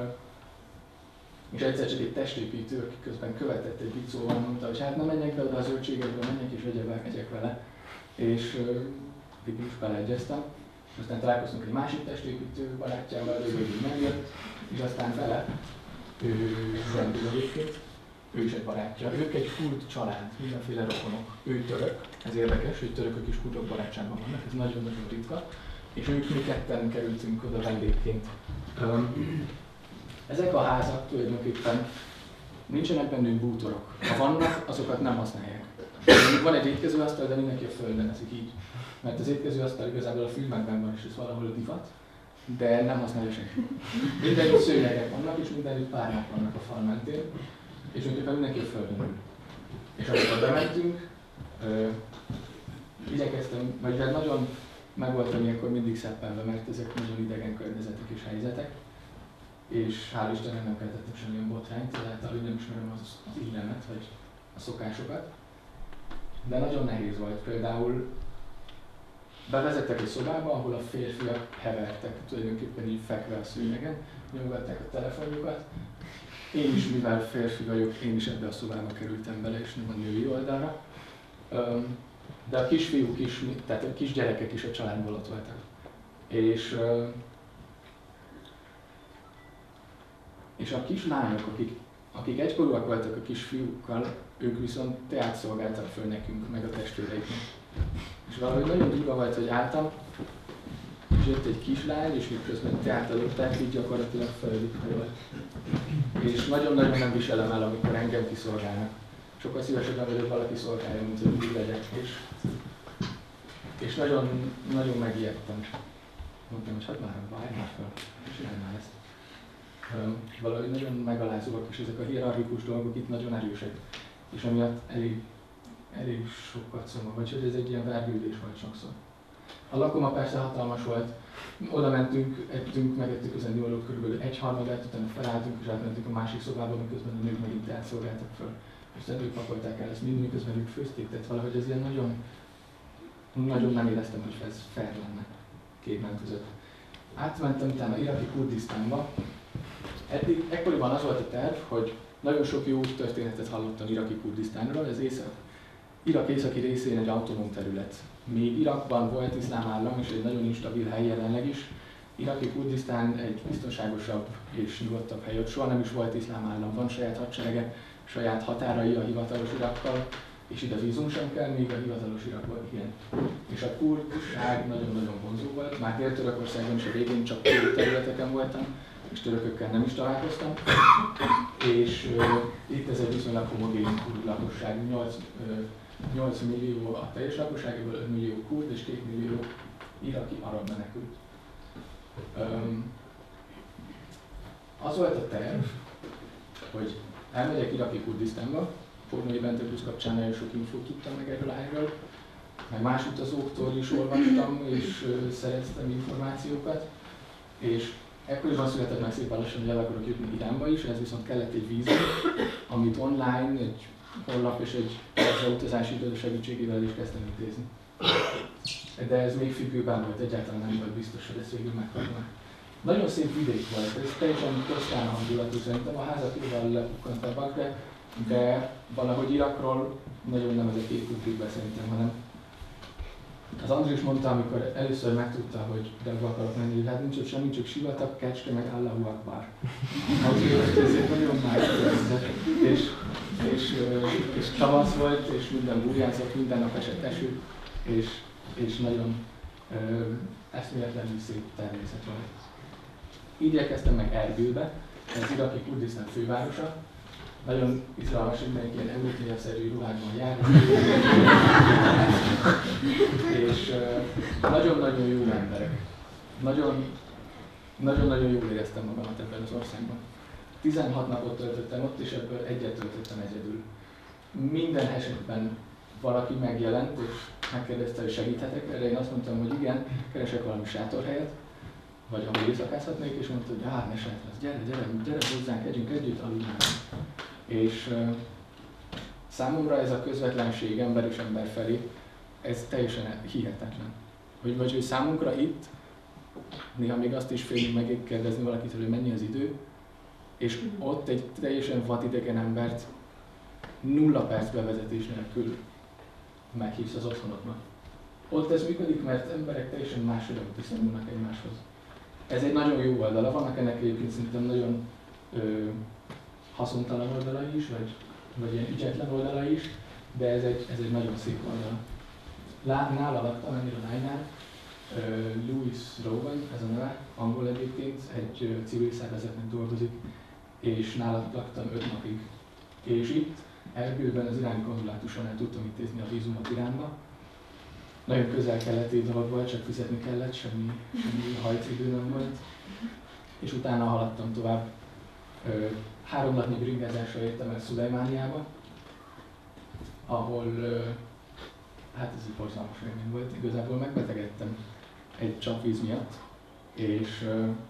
és egyszer csak egy testépítő, aki közben követett egy bicóval, mondta, hogy hát nem menjek be oda a zöldségekbe, menjek és megyek vele, és ö, végül is beleegyeztem. Aztán találkoztunk egy másik testépítő barátjával, ő végül megjött, és aztán vele, ő rendül egyébként, ő is egy barátja. Ők egy kurd család, mindenféle rokonok. Ő török, ez érdekes, hogy törökök és kurdok barátságban vannak, ez nagyon-nagyon ritka. És ők mi ketten kerültünk oda vendégként. Ezek a házak tulajdonképpen nincsenek bennük bútorok. Ha vannak, azokat nem használják. Van egy étkezőasztal, de mindenki a földön eszik így. Mert az étkezőasztal igazából a filmekben van, és ez valahol a divat, de nem használja senki. Mindenütt szőnyegek vannak, és mindenütt párnák vannak a fal mentén, és mondjuk mindenki a földön ül. És amikor bementünk, ö, igyekeztem, vagy hát nagyon meg voltam ilyenkor mindig szeppelve, mert ezek nagyon idegen környezetek és helyzetek, és hál' Istennek nem keltettem semmilyen botrányt, ezáltal, hogy nem ismerem az, az illemet, vagy a szokásokat. De nagyon nehéz volt. Például bevezettek egy szobába, ahol a férfiak hevertek, tulajdonképpen így fekve a szőnyegen, nyomogatták a telefonjukat. Én is, mivel férfi vagyok, én is ebbe a szobába kerültem bele, és nem a női oldalra. De a kisfiúk is, tehát a kisgyerekek is a családból ott voltak. És, és a kislányok, akik, akik egykorúak voltak a kisfiúkkal, ők viszont teát szolgáltak föl nekünk, meg a testvéreiknek. És valahogy nagyon durva volt, hogy álltam, és jött egy kislány, és miközben teát adották, így gyakorlatilag földig hajolt. És nagyon-nagyon nem viselem el, amikor engem kiszolgálnak. Sokkal szívesebben vagyok valaki szolgálja, mint hogy úgy legyek. És, és nagyon, nagyon megijedtem. Mondtam, hogy hát már, várj már fel, csinálj már ezt. Valahogy nagyon megalázóak, és ezek a hierarchikus dolgok itt nagyon erősek. És amiatt elég, elég sokat szomorú, vagy hogy ez egy ilyen vergődés volt sokszor. A lakoma persze hatalmas volt. Oda mentünk, ettünk, megettük az ennivalót körülbelül egyharmadát, utána felálltunk és átmentünk a másik szobába, miközben a nők megint elszolgáltak föl. És tehát ők pakolták el ezt mind, miközben ők főzték, tehát valahogy ez ilyen nagyon, nagyon nem éreztem, hogy ez fair lenne két nem között. Átmentem utána iraki Kurdisztánba. Eddig, ekkoriban az volt a terv, hogy nagyon sok jó történetet hallottam iraki Kurdisztánról, ez észak. Irak északi részén egy autonóm terület. Még Irakban volt iszlám állam, és egy nagyon instabil hely jelenleg is. Iraki Kurdisztán egy biztonságosabb és nyugodtabb hely, ott soha nem is volt iszlám állam, van saját hadserege, saját határai a hivatalos Irakkal, és ide vízum sem kell, még a hivatalos Irakban igen. És a kurdság nagyon-nagyon vonzó volt, már tél Törökországban is a végén csak kurd területeken voltam, és törökökkel nem is találkoztam. És uh, itt ez egy viszonylag homogén kurd lakosság, nyolc millió a teljes lakosság, ebből öt millió kurd és két millió iraki arab menekült. Um, az volt a terv, hogy elmegyek iraki Kurdisztánba, Pornói Bente Plusz kapcsán nagyon sok infót tudtam meg erről a helyről, meg más utazóktól is olvastam és uh, szereztem információkat, és ekkoriban született meg szépen lassan, hogy el akarok jutni Iránba is, ez viszont kellett egy vízum, amit online egy honlap és egy ezzel utazási idő segítségével is kezdtem intézni. De ez még függőben volt, egyáltalán nem volt biztos, hogy ezt végül megkapnak. Nagyon szép vidék volt, ez teljesen toszkán hangulatú szerintem, a házak jóval lepukkantabbak, de, de valahogy Irakról nagyon nem ez a kép ugrik be szerintem, hanem az Andris mondta, amikor először megtudta, hogy Dagba akarok menni, hogy hát nincs ott semmi, csak sivatag, kecske, meg Allahu Akbar. Azért ezért nagyon más és, és, és tavasz volt, és minden bújjázott, minden nap esett eső, és, és nagyon eszméletlenül szép természet volt. Így érkeztem meg Erbilbe, az iraki Kurdisztán fővárosa. Nagyon izgalmas, hogy mindenki ilyen európaiaszerű ruhákban jár. És nagyon-nagyon jó emberek. Nagyon-nagyon jól éreztem magamat ebben az országban. tizenhat napot töltöttem ott, és ebből egyet töltöttem egyedül. Minden esetben valaki megjelent, és megkérdezte, hogy segíthetek. Erre én azt mondtam, hogy igen, keresek valami sátorhelyet, vagy ahol éjszakázhatnék, és mondta, hogy hát ne sátorház, gyere, gyere, gyere hozzánk, együnk együtt, aludjunk. És uh, számomra ez a közvetlenség ember és ember felé, ez teljesen hihetetlen. Hogy, vagy hogy számunkra itt, néha még azt is félünk megkérdezni valakitől, hogy mennyi az idő, és ott egy teljesen vadidegen embert nulla perc bevezetés nélkül meghívsz az otthonodnak. Ott ez működik, mert emberek teljesen máshogy viszonyulnak egymáshoz. Ez egy nagyon jó oldala, vannak ennek egyébként szerintem nagyon ö, haszontalan oldalai is, vagy, vagy ilyen ügyetlen oldalai is, de ez egy, ez egy nagyon szép oldal. Nála laktam, ennél a lánynál, Louis Rowan, ez a neve, angol egyébként, egy civil szervezetnek dolgozik, és nála laktam öt napig. És itt, Erbilben az iráni konzulátuson el tudtam intézni a vízumot Iránba. Nagyon közel-keleti dolog volt, csak fizetni kellett, semmi, semmi hajcipő nem volt. És utána haladtam tovább. Három napnyi bringázásra értem el Szulejmániába, ahol, hát ez egy borzalmas élmény volt, igazából megbetegedtem egy csapvíz miatt, és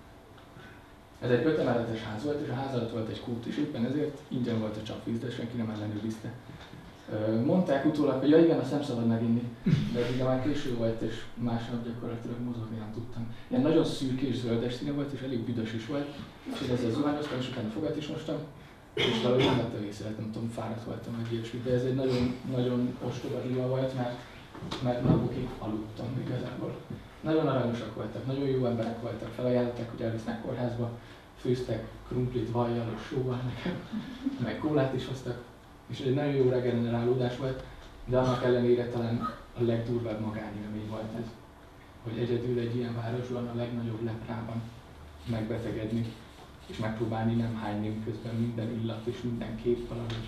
ez egy öt emeletes ház volt, és a ház alatt volt egy kút, és éppen ezért ingyen volt a csapvíz, de senki nem ellenőrizte. Mondták utólag, hogy ja igen, azt nem szabad meginni, de ugye már késő volt, és másnap gyakorlatilag mozogni nem tudtam. Ilyen nagyon szűk és zöldes színe volt, és elég büdös is volt, és ezzel zuhányoztam, és utána fogat is mostam, és valahogy nem vettem észre, nem tudom, fáradt voltam, vagy ilyesmi, de ez egy nagyon, nagyon ostoba hiba volt, mert, mert napokig aludtam igazából. Nagyon aranyosak voltak, nagyon jó emberek voltak, felajánlották, hogy elvisznek kórházba, főztek krumplit vajjal és sóval nekem, meg kólát is hoztak, és egy nagyon jó regenerálódás volt, de annak ellenére talán a legdurvább magányélmény volt ez, hogy egyedül egy ilyen városban a legnagyobb leprában megbetegedni, és megpróbálni nem hányni, közben minden illat és minden kép valahogy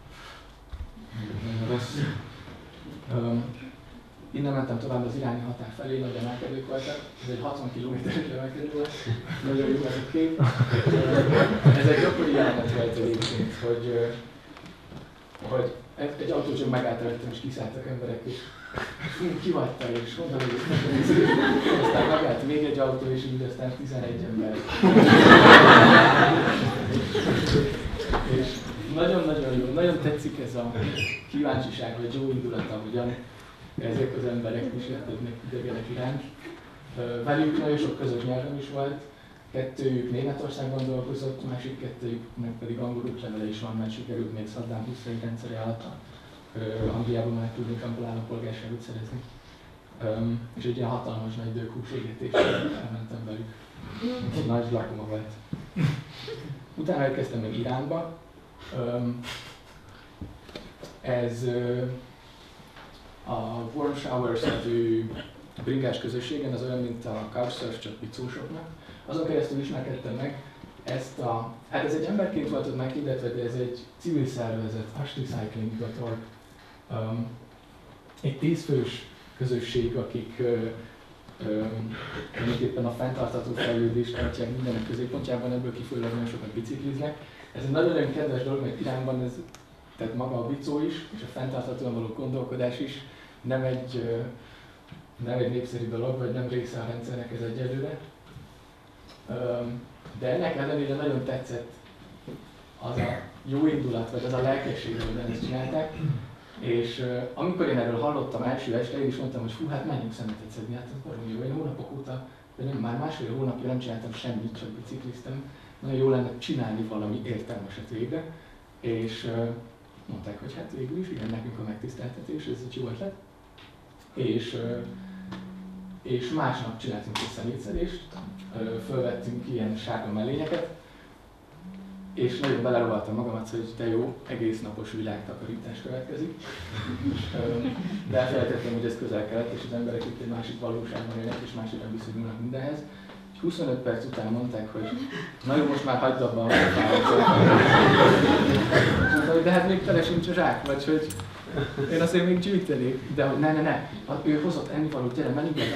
nagyon rossz. Um, innen mentem tovább az iráni határ felé, nagy emelkedők voltak, ez egy hatvan kilométeres emelkedő volt, nagyon jó ez a kép. Ez egy gyakori jelenet volt egyébként, hogy, hogy egy, egy autó csak megállt előttem, és kiszálltak emberek, és ki vagy te, és mondom, hogy ezt megnézzük. Aztán megállt még egy autó, és így aztán tizenegy ember. És nagyon-nagyon jó, nagyon tetszik ez a kíváncsiság, vagy jó indulata, hogyan ezek az emberek viselkednek idegenek iránt. Velük nagyon sok közös nyelvem is volt, kettőjük Németországban dolgozott, másik kettőjük meg pedig angol útlevele is van, mert sikerült még Saddam Hussein rendszere alatt Angliában menekülni, abból állampolgárságot szerezni. Um, és egy ilyen hatalmas nagy döghús égetésre elmentem velük. Nagy lakoma volt. Utána elkezdtem még Iránba. Um, ez uh, a Warm Showers nevű bringás közösségen, az olyan, mint a Couchsurf, csak bicósoknak. Azon keresztül ismerkedtem meg ezt a... Hát ez egy emberként volt ott meghirdetve, de ez egy civil szervezet, ashticycling dot org. Um, egy tízfős közösség, akik uh, uh, a fenntartható fejlődést tartják mindenek középpontjában, ebből kifolyólag nagyon sokat bicikliznek. Ez egy nagyon-nagyon kedves dolog, mert Iránban ez, tehát maga a bicó is, és a fenntarthatóan való gondolkodás is nem egy, uh, nem egy népszerű dolog, vagy nem része a rendszernek ez egyelőre. Um, de ennek ellenére nagyon tetszett az a jó indulat, vagy az a lelkesség, hogy ezt csinálták. És uh, amikor én erről hallottam első este, én is mondtam, hogy hú, hát menjünk szemetet szedni, hát ez baromi jó. Én hónapok óta, vagy nem, már másfél hónapja nem csináltam semmit, csak bicikliztem. Nagyon jó lenne csinálni valami értelmeset végre. És uh, mondták, hogy hát végül is, igen, nekünk a megtiszteltetés, ez egy jó ötlet. És, uh, és másnap csináltunk egy szemétszedést, uh, fölvettünk ilyen sárga mellényeket, és nagyon belerovaltam magamat, hogy de jó, egész napos világtakarítás következik. De elfelejtettem, hogy ez közel-kelet, és az emberek itt egy másik valóságban élnek, és másikban viszonyulnak mindenhez. huszonöt perc után mondták, hogy na jó, most már hagyd abba a fájt. De hát még tele sincs a zsák, vagy hogy én azért még gyűjtenék, de hogy ne, ne, ne, ő hozott ennivalót, gyere, menjünk be,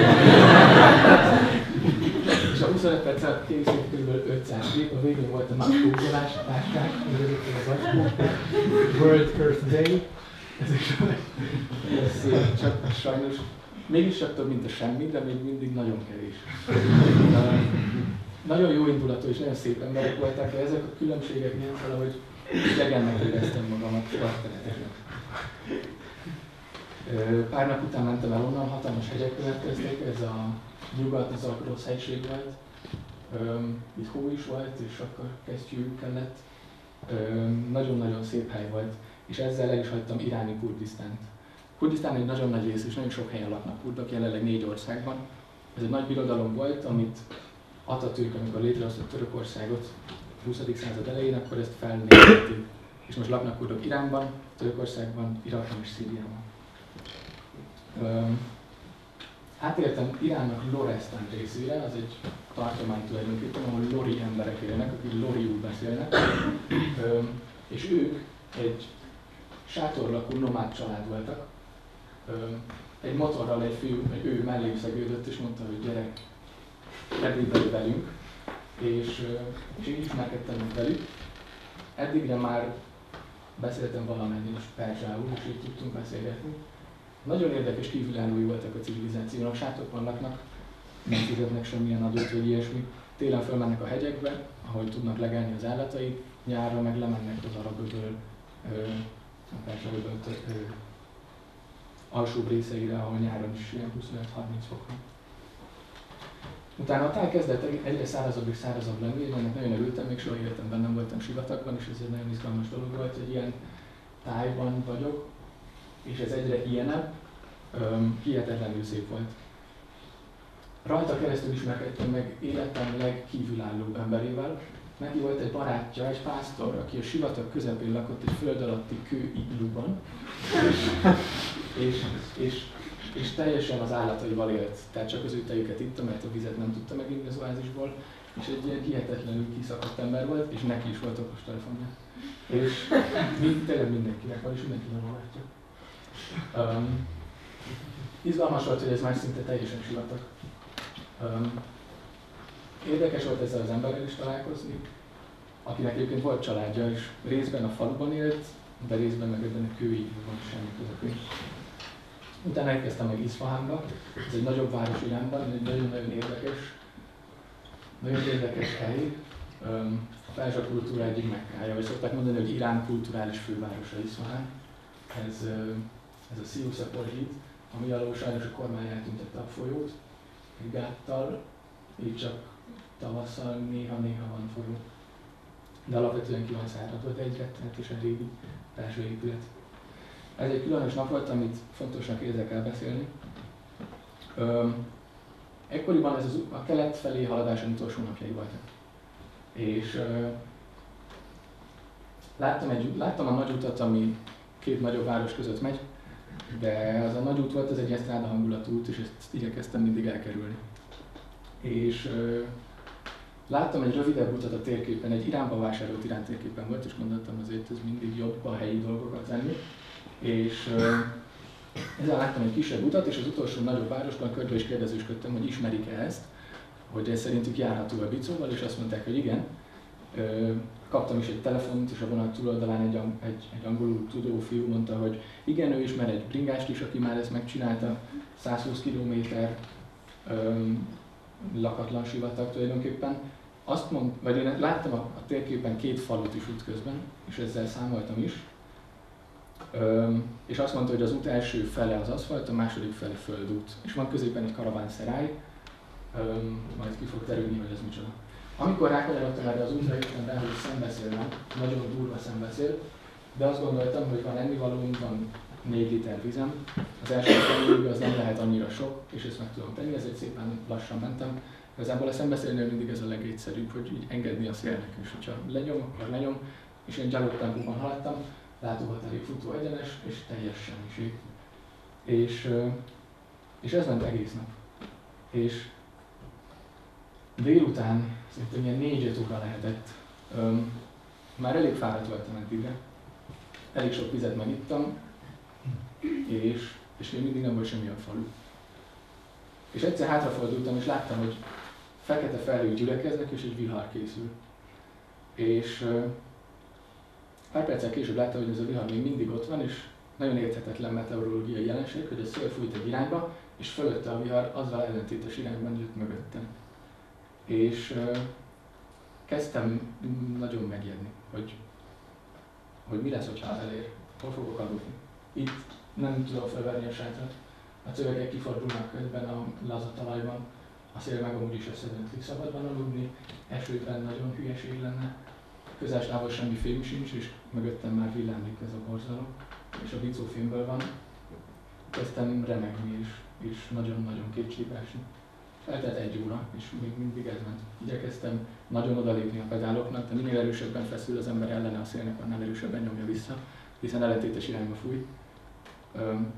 és a huszonöt perc alatt készült kb. ötszáz kép, a végén volt a napkózolás, a táskák, az acskó, World Earth Day, ez is szép, csak sajnos mégis csak több, mint a semmi, de még mindig nagyon kevés. Uh, nagyon jó indulatú és nagyon szép emberek voltak, de ezek a különbségek miatt valahogy idegennek éreztem magamat, rakteletesnek. Uh, pár nap után mentem el onnan, hatalmas hegyek következtek, ez a nyugat, Zagros hegység volt. Um, itt hó is volt, és akkor kesztyű kellett. Um, nagyon-nagyon szép hely volt, és ezzel el is hagytam iráni Kurdisztánt. Kurdisztán egy nagyon nagy rész, és nagyon sok helyen laknak kurdok, jelenleg négy országban. Ez egy nagy birodalom volt, amit Atatürk, amikor létrehozott Törökországot a huszadik század elején, akkor ezt felnépítették. És most laknak kurdok Iránban, Törökországban, Irakban és Szíriában. Um, átértem Iránnak Loresztán részére, az egy tartomány tulajdonképpen, ahol lori emberek élnek, akik loriul beszélnek. Um, és ők egy sátorlakó nomád család voltak. Egy motorral egy fiú, egy ő mellé szegődött és mondta, hogy gyere, Erdélybe velünk, és, és én ismerkedtem velük. Eddigre már beszéltem valamennyire perzsául, és így tudtunk beszélgetni. Nagyon érdekes kívülállói voltak a civilizációnak, sátokban laknak, nem fizetnek semmilyen adót vagy ilyesmi. Télen fölmennek a hegyekbe, ahol tudnak legelni az állatai, nyárra meg lemennek az Arab-öböl, a Perzsa-öböl alsóbb részeire, ahol nyáron is ilyen huszonöt-harminc fok van. Utána a táj kezdett egyre szárazabb és szárazabb lenni, én ennek nagyon örültem, még soha életemben nem voltam sivatagban, és ez egy nagyon izgalmas dolog volt, hogy ilyen tájban vagyok, és ez egyre ilyenebb, um, hihetetlenül szép volt. Rajta keresztül ismerkedtem meg életem legkívülállóbb emberével. Neki volt egy barátja, egy pásztor, aki a sivatag közepén lakott egy föld alatti kőigluban, és, és, és teljesen az állataival élt. Tehát csak az ő tejüket itta, mert a vizet nem tudta meginni az oázisból, és egy ilyen hihetetlenül kiszakadt ember volt, és neki is volt okostelefonja. És mind, tényleg mindenkinek van, és mindenki nagyon látja. Um, izgalmas volt, hogy ez már szinte teljesen sivatag. Um, Érdekes volt ezzel az emberrel is találkozni, akinek egyébként volt családja, és részben a faluban élt, de részben meg ebben a kőigluban semmi közepén. Utána elkezdtem meg Iszfahánba, ez egy nagyobb város Iránban, egy nagyon-nagyon érdekes, nagyon érdekes hely. A perzsa kultúra egyik mekkája, vagy szokták mondani, hogy Irán kulturális fővárosa Iszfahán. Ez, ez a Sziuszapor híd, ami alól sajnos a kormány eltüntette a folyót, egy gáttal, így csak tavasszal néha-néha van folyó. De alapvetően ki van száradva, de egy rettenetesen régi perzsa épület. Ez egy különös nap volt, amit fontosnak érzek el beszélni. Öm, ekkoriban ez az, a kelet felé haladáson utolsó napjai voltak. És ö, láttam, egy, láttam a nagy utat, ami két nagyobb város között megy, de az a nagy út volt, ez egy esztráda hangulatú út, és ezt igyekeztem mindig elkerülni. És ö, láttam egy rövidebb utat a térképen, egy Iránban vásárolt Irán térképen volt, és gondoltam, azért ez mindig jobb a helyi dolgokat venni. És uh, ezzel láttam egy kisebb utat, és az utolsó nagyobb városban körbe is kérdezősködtem, hogy ismerik-e ezt, hogy ez szerintük járható a bicóval, és azt mondták, hogy igen. Uh, kaptam is egy telefont, és a vonat túloldalán egy, egy, egy angolul tudó fiú mondta, hogy igen, ő ismer egy bringást is, aki már ezt megcsinálta, százhúsz kilométer um, lakatlan sivatag tulajdonképpen, azt mond, vagy én láttam a, a térképen két falut is útközben, és ezzel számoltam is. Öm, és azt mondta, hogy az út első fele az aszfalt, a második fele földút. És van középen egy karavánszeráj, öm, majd ki fog terülni, hogy ez micsoda. Amikor rákanyarodtam erre az útra, jöttem rá, hogy szembeszél van, nagyon durva szembeszél, de azt gondoltam, hogy van ennivalónk, van négy liter vizem. Az első felülő az nem lehet annyira sok, és ezt meg tudom tenni, ezért szépen lassan mentem. Igazából a szembeszélnél mindig ez a legegyszerűbb, hogy így engedni a szélnek, és hogyha lenyom, akkor lenyom, és én gyalog tempóban haladtam, látóhatárig futó egyenes, és teljes semmiség. És, és ez ment egész nap. És délután, szerintem ilyen négy-öt óra lehetett, öm, már elég fáradt voltam eddigre, elég sok vizet megittam, és, és még mindig nem volt semmilyen falu. És egyszer hátrafordultam, és láttam, hogy fekete felhők gyülekeznek, és egy vihar készül. És uh, pár perccel később láttam, hogy ez a vihar még mindig ott van, és nagyon érthetetlen meteorológiai jelenség, hogy a szél fújt egy irányba, és fölötte a vihar azzal ellentétes irányban jött mögöttem. És uh, kezdtem nagyon megijedni, hogy, hogy mi lesz, ha elér, hol fogok aludni. Itt nem tudom felverni a sátrat, a szövegek kifordulnak közben a laza talajban, a szél meg amúgy is összedöntlik, szabadban aludni, esőben nagyon hülyeség lenne, közel-távol semmi fém sincs, és mögöttem már villámlik ez a borzalom, és a bicófémből van. Kezdtem remegni, és, és nagyon-nagyon kétségbe esni. Eltelt egy óra, és még mindig ez ment. Igyekeztem nagyon odalépni a pedáloknak, de minél erősebben feszül az ember ellene a szélnek, annál erősebben nyomja vissza, hiszen ellentétes irányba fúj. Öm,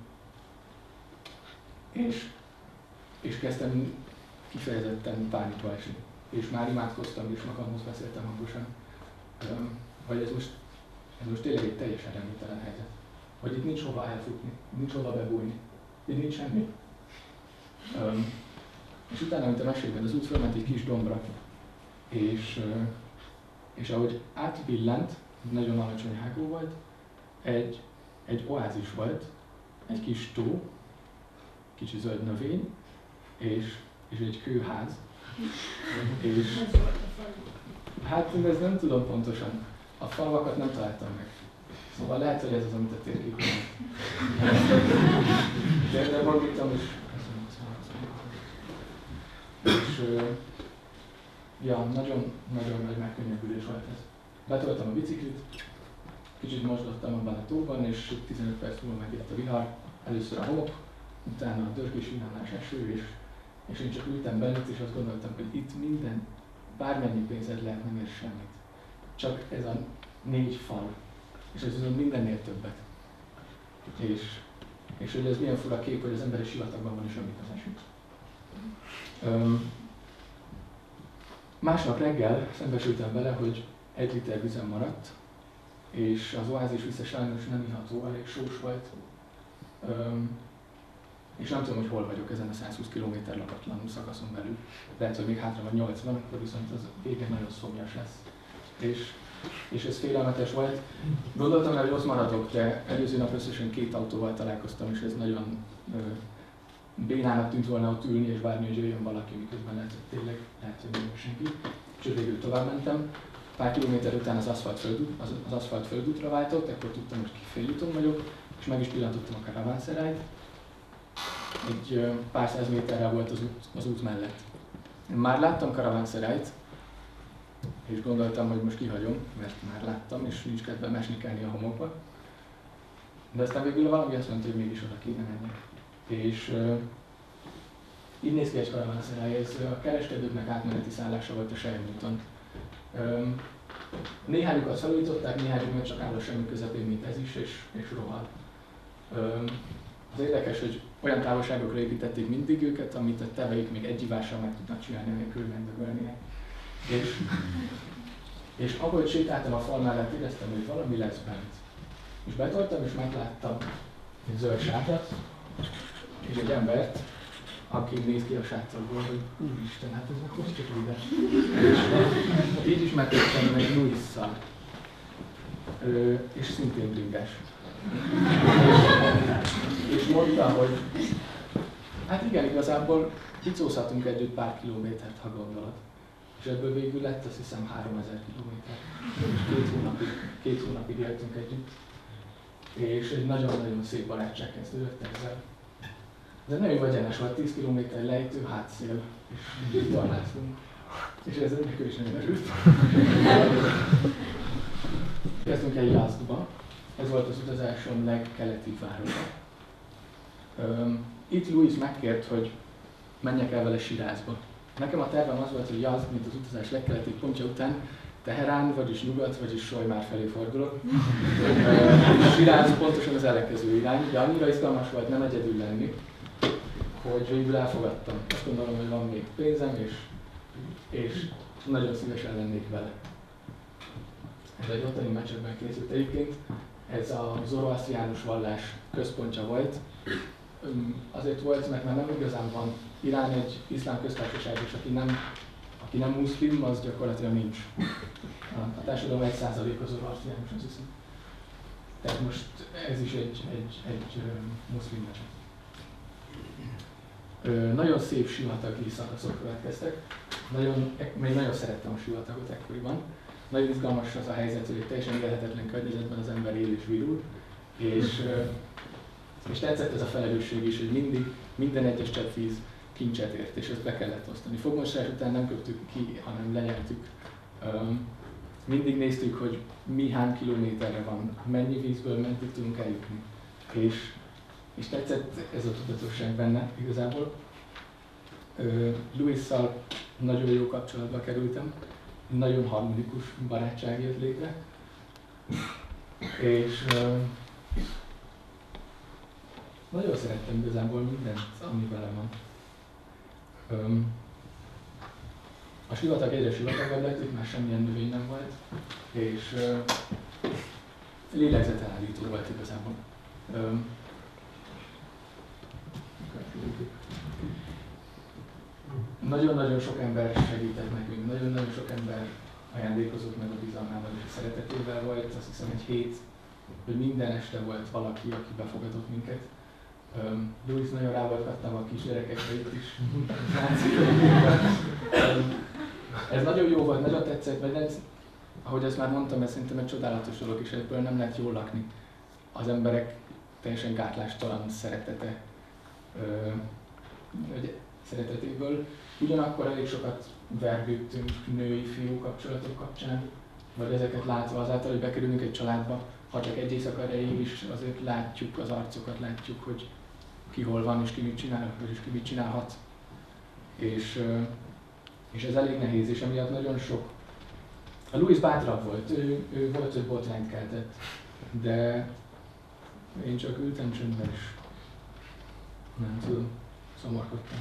és, és kezdtem kifejezetten pánikba esni. És már imádkoztam, és magamhoz beszéltem hangosan, öm, hogy ez most, ez most tényleg egy teljesen reménytelen helyzet. Hogy itt nincs hova elfutni, nincs hova bebújni, itt nincs semmi. Öm, és utána, mint a mesében, az út fölment egy kis dombra, és, és ahogy átbillent, nagyon alacsony hágó volt, egy, egy oázis volt, egy kis tó, kicsi zöld növény, és, és egy kőház. És, hát ez nem tudom pontosan, a falvakat nem találtam meg. Szóval lehet, hogy ez az, amit a térképen. De, de gondoltam is. És ja, nagyon-nagyon nagy megkönnyebbülés volt ez. Betoltam a biciklit, kicsit mosdottam abban a tóban, és tizenöt perc múlva megjött a vihar. Először a homok, utána a dörgés, villámlás, eső, és, és én csak ültem bennük, és azt gondoltam, hogy itt minden, bármennyi pénzed lehet, nem ér semmit. Csak ez a négy fal, és ez viszont mindennél többet. És, és hogy ez milyen fura kép, hogy az ember egy sivatagban van, és amit az esik. Um, másnap reggel szembesültem vele, hogy egy liter vizem maradt, és az oázis vissza sajnos nem iható, elég sós volt. Um, és nem tudom, hogy hol vagyok ezen a százhúsz kilométer lakatlan szakaszon belül. Lehet, hogy még hátra van nyolcvan, akkor viszont az vége nagyon szomjas lesz. És, és ez félelmetes volt. Gondoltam rá, hogy ott maradok, de előző nap összesen két autóval találkoztam, és ez nagyon uh, bénának tűnt volna ott ülni és várni, hogy jöjjön valaki, miközben lehet, hogy tényleg lehet, hogy nem senki. És végül tovább mentem. Pár kilométer után az aszfalt, földút, az, az aszfalt földútra váltott, akkor tudtam, hogy félúton vagyok, és meg is pillantottam a karavánszerájt. Egy pár száz méterrel volt az út, az út mellett. Én már láttam karavánszerájt, és gondoltam, hogy most kihagyom, mert már láttam, és nincs kedvem esni kelni a homokba. De aztán végül valami azt mondta, hogy mégis oda kéne menni. És uh, így néz ki egy karavánszeráj, ez a kereskedőknek átmeneti szállása volt a Selyemúton. Um, néhányukat felújították, néhányukat csak áll a semmi közepén, mint ez is, és, és rohad. Um, az érdekes, hogy olyan távolságokra építették mindig őket, amit a teveik még egy ivással meg tudnak csinálni, amikor megdögölnének. És, és ahogy sétáltam a fal mellett, éreztem, hogy valami lesz bent. És betoltam, és megláttam egy zöld sátrat, és egy embert, aki néz ki a sátorból, hogy úristen, hát ez most csak ide. És így is megtettem meg Luisszal. És szintén bringes. És, és mondta, hogy hát igen, igazából kicózhatunk együtt pár kilométert, ha gondolod. és ebből végül lett azt hiszem háromezer kilométer. És két hónapig, két hónapig éltünk együtt. És egy nagyon-nagyon szép barátság kezdődött ezzel. De nagyon egyenes volt, tíz kilométer lejtő, hátszél, és így tornáztunk. És ez nekünk is nagyon örült. Kezdtünk el Yazd-ba. Ez volt az utazásom legkeletibb városa. Um, itt Louis megkért, hogy menjek el vele Sirázba. Nekem a tervem az volt, hogy Yazd, mint az utazás legkeletibb pontja után, Teherán, vagyis nyugat, vagyis Sajmár felé fordulok. Siráz pontosan az ellenkező irány, de annyira izgalmas volt nem egyedül lenni, hogy végül elfogadtam. Azt gondolom, hogy van még pénzem, és, és nagyon szívesen lennék vele. Ez egy ottani meccsekben készült egyébként. Ez a zoroasztriánus vallás központja volt. Azért volt, mert már nem igazán van. Irán egy iszlám köztársaság, és aki nem, aki nem muszlim, az gyakorlatilag nincs. A társadalom egy százalék az zoroasztriánus, azt hiszem. Tehát most ez is egy, egy, egy muszlim meccs. Nagyon szép sivatagi szakaszok következtek. Nagyon, még nagyon szerettem a sivatagot ekkoriban. Nagyon izgalmas az a helyzet, hogy egy teljesen élhetetlen környezetben az ember él és virul. És, és tetszett ez a felelősség is, hogy mindig, minden egyes csepp víz kincset ért, és ezt be kellett osztani. Fogmosás után nem köptük ki, hanem lenyeltük. Mindig néztük, hogy mi hány kilométerre van, mennyi vízből meddig tudunk eljutni. És, és tetszett ez a tudatosság benne igazából. Louis-szal nagyon jó kapcsolatba kerültem, nagyon harmonikus barátság jött létre. És uh, nagyon szerettem igazából mindent, ami vele van. Um, a sivatag egyre sivatagabb lett, itt már semmilyen növény nem volt, és uh, lélegzetelállító volt igazából. Um, Nagyon-nagyon sok ember segített nekünk, nagyon-nagyon sok ember ajándékozott meg a bizalmával és a szeretetével volt, azt hiszem egy hét, hogy minden este volt valaki, aki befogadott minket. Um, Louis nagyon rá volt kattam a kisgyerekekre itt is. um, ez nagyon jó volt, nagyon tetszett, vagy ez, ahogy ezt már mondtam, ez szerintem egy csodálatos dolog, és ebből nem lehet jól lakni. Az emberek teljesen gátlástalan szeretete, uh, szeretetéből. Ugyanakkor elég sokat vergődtünk női-fiú kapcsolatok kapcsán, vagy ezeket látva azáltal, hogy bekerülünk egy családba, ha csak egy éjszaka erejéig is, azért látjuk az arcokat, látjuk, hogy ki hol van és ki mit csinál, és ki mit csinálhat. És, és ez elég nehéz, és emiatt nagyon sok. A Louis bátrabb volt, ő, ő volt, hogy botrányt keltett, de én csak ültem csöndben is. Nem tudom, szomorkodtam.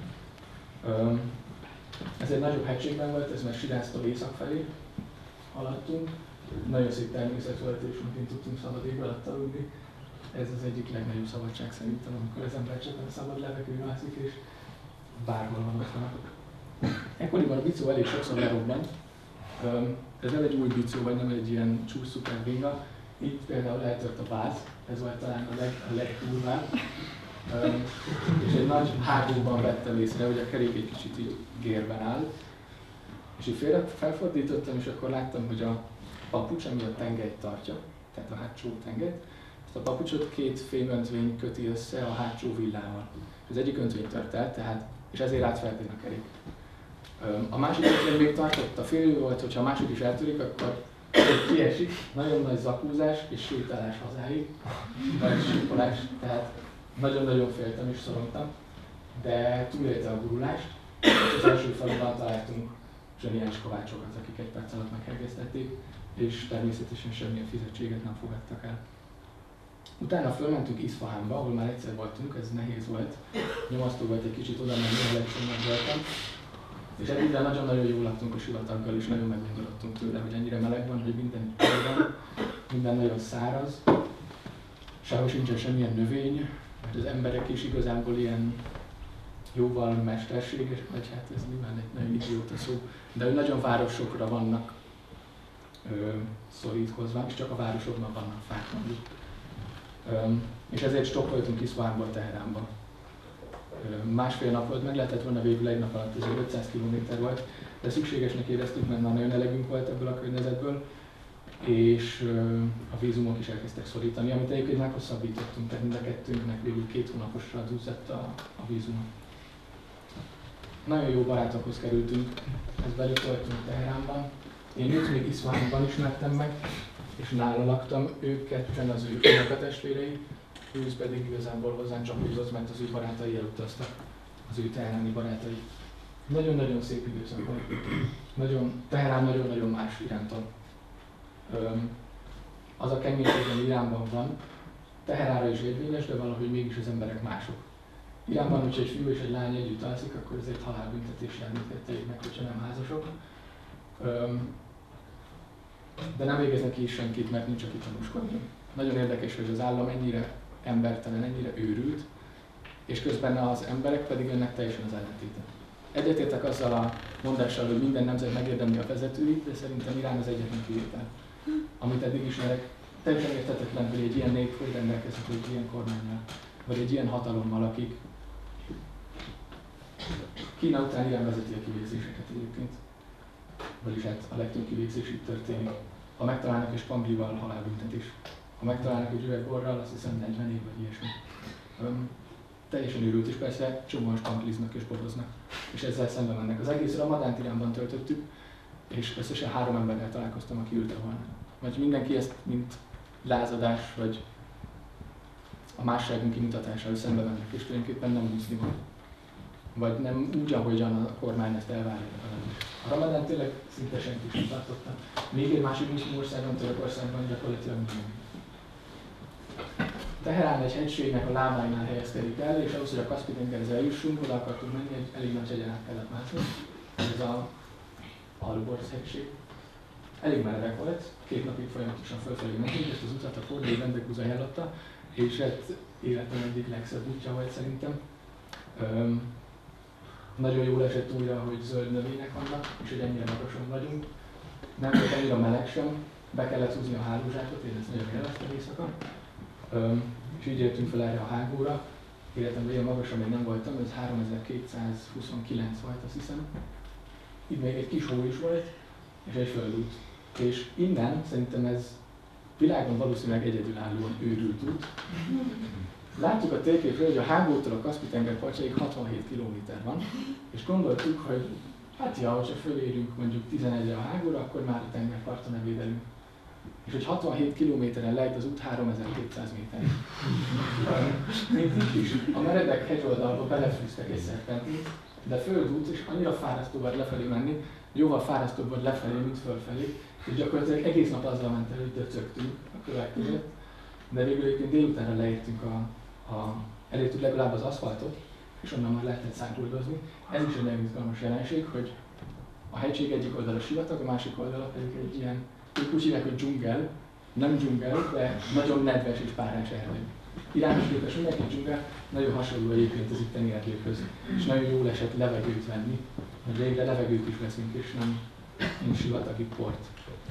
Um, ez egy nagyobb hegységben volt, ez már Siráztól észak felé haladtunk. Nagyon szép természet volt, és megint tudtunk szabad ég alatt aludni. Ez az egyik legnagyobb szabadság szerintem, amikor az ember csak a szabad levegőn alszik, és bárhol van ott van. Ekkoriban a bicó elég sokszor lerobbant. Um, ez nem egy új bicó, vagy nem egy ilyen csúcs szuper vinga. Itt például eltört a váz, ez volt talán a, leg, a legdurvább. Um, és egy nagy hágóban vettem észre, hogy a kerék egy kicsit így gérben áll. És így félre felfordítottam, és akkor láttam, hogy a papucs, ami a tengelyt tartja, tehát a hátsó tengelyt, ezt a papucsot két fémöntvény köti össze a hátsó villával. Az egyik öntvény tört el, tehát, és ezért állt feltén a kerék. Um, a másik öntvény még tartott, a félő volt, hogyha a másik is eltörik, akkor kiesik, nagyon nagy zakúzás és sétálás hazáig, vagy sípolás, tehát nagyon-nagyon féltem és szorongtam, de túlélte a gurulást, és az első faluban találtunk zseniális kovácsokat, akik egy perc alatt meghegesztették, és természetesen semmilyen fizetséget nem fogadtak el. Utána fölmentünk Iszfahánba, ahol már egyszer voltunk, ez nehéz volt, nyomasztó volt egy kicsit oda menni, ahol egyszer meg voltam. És egyébként nagyon-nagyon jól laktunk a sivataggal, és nagyon meggondorodtunk tőle, hogy ennyire meleg van, hogy minden van, minden nagyon száraz, sehol sincsen semmilyen növény, mert az emberek is igazából ilyen jóval mesterséges, vagy hát ez nyilván egy nagyon idióta szó, de hogy nagyon városokra vannak ö, szorítkozva, és csak a városokban vannak fák mondjuk. Ö, és ezért stoppoltunk Iszfahánból Teheránba. Másfél nap volt, meg lehetett volna végül egy nap alatt, ez ötszáz kilométer volt, de szükségesnek éreztük, mert már nagyon elegünk volt ebből a környezetből, és a vízumok is elkezdtek szorítani, amit egyébként meghosszabbítottunk, tehát mind a kettőnknek végül két hónaposra dúzzett a, a vízumot. Nagyon jó barátokhoz kerültünk, ez velük voltunk Teheránban. Én őt még Iszfahánban ismertem meg, és nála laktam, ők ketten az ő unokatestvérei, ő pedig igazából hozzánk csatlakozott, mert az ő barátai elutaztak, az ő teheráni barátai. Nagyon-nagyon szép időszak volt. Nagyon, Teherán nagyon-nagyon más Irántól. Az a keménység, ami Iránban van, Teheránra is érvényes, de valahogy mégis az emberek mások. Iránban, hogyha egy fiú és egy lány együtt alszik, akkor ezért halálbüntetés járni kettőjüknek, hogyha nem házasok. De nem végeznek ki is senkit, mert nincs aki tanúskodni. Nagyon érdekes, hogy az állam ennyire embertelen, ennyire őrült, és közben az emberek pedig önnek teljesen az ellentéte. Egyetértek azzal a mondással, hogy minden nemzet megérdemli a vezetőit, de szerintem Irán az egyetlen kivétel. Amit eddig ismerek, teljesen érthetetlen, hogy egy ilyen nép hogy rendelkezik egy ilyen kormánnyal, vagy egy ilyen hatalommal, akik Kína után Irán vezeti a kivégzéseket egyébként. Vagyis hát a legtöbb kivégzés itt történik. Ha megtalálnak egy spanglival, halálbüntetés. Ha megtalálnak egy üvegborral, azt hiszem negyven év vagy ilyesmi. Um, teljesen őrült, és persze csomóan spangliznak és boroznak. És ezzel szemben mennek. Az egész Ramadánt Iránban töltöttük, és összesen három emberrel találkoztam, aki ülte volna. Vagy mindenki ezt, mint lázadás, vagy a másságunk kimutatására szembe mennek, és tulajdonképpen nem muszlimok. Vagy nem úgy, ahogyan a kormány ezt elvárja. A Ramadán tényleg szinte senki sem tartotta. Még egy másik muszlim országban, Törökországban gyakorlatilag mindenki. Teherán egy hegységnek a lábánynál helyezkedik el, és ahhoz, hogy a Kaszpi-tengerhez eljussunk, oda akartunk menni, egy elég nagy hegyen át kellett mászni. Ez a Alborz hegység. Elég meredek volt, két napig folyamatosan fölfelé mentünk, ezt az utat a Fordai Vendekúz ajánlotta, és hát életem egyik legszebb útja volt szerintem. Öm, nagyon jól esett újra, hogy zöld növények vannak, és hogy ennyire magasan vagyunk. Nem volt annyira meleg sem, be kellett húzni a hálózsákot, én ezt nagyon élveztem éjszaka. Öm, és így értünk fel erre a hágóra. Életemben ilyen magasan még nem voltam, ez háromezer-kétszázhuszonkilenc volt, azt hiszem. Itt még egy kis hó is volt, és egy földút. És innen szerintem ez világon valószínűleg egyedülállóan őrült út. Láttuk a térképről, hogy a hágótól a Kaszpi-tenger partjáig hatvanhét kilométer van, és gondoltuk, hogy hát ja, hogyha fölérünk mondjuk tizenegyre a hágóra, akkor már a tengerparton evédelünk. És hogy hatvanhét kilométeren lejt az út háromezer-kétszáz méter. Még itt is a meredek hegyoldalba belefűztek egy szerpentint, de földút, és annyira fárasztó volt lefelé menni, jóval fárasztóbb volt lefelé, mint fölfelé, és gyakorlatilag egész nap azzal ment el, hogy döcögtünk a kövek között, de végül egyébként délutánra leértünk a, a elértük legalább az aszfaltot, és onnan már lehetett száguldozni. Ez is egy nagyon izgalmas jelenség, hogy a hegység egyik oldala sivatag, a másik oldala pedig egy ilyen, ők úgy hívják, hogy dzsungel, nem dzsungel, de nagyon nedves és párás erdő. Iránhoz képest mindenki dzsungel, nagyon hasonló egyébként az itteni erdőkhöz, és nagyon jól esett levegőt venni, hogy végre levegőt is veszünk, és nem, nem sivatagi port.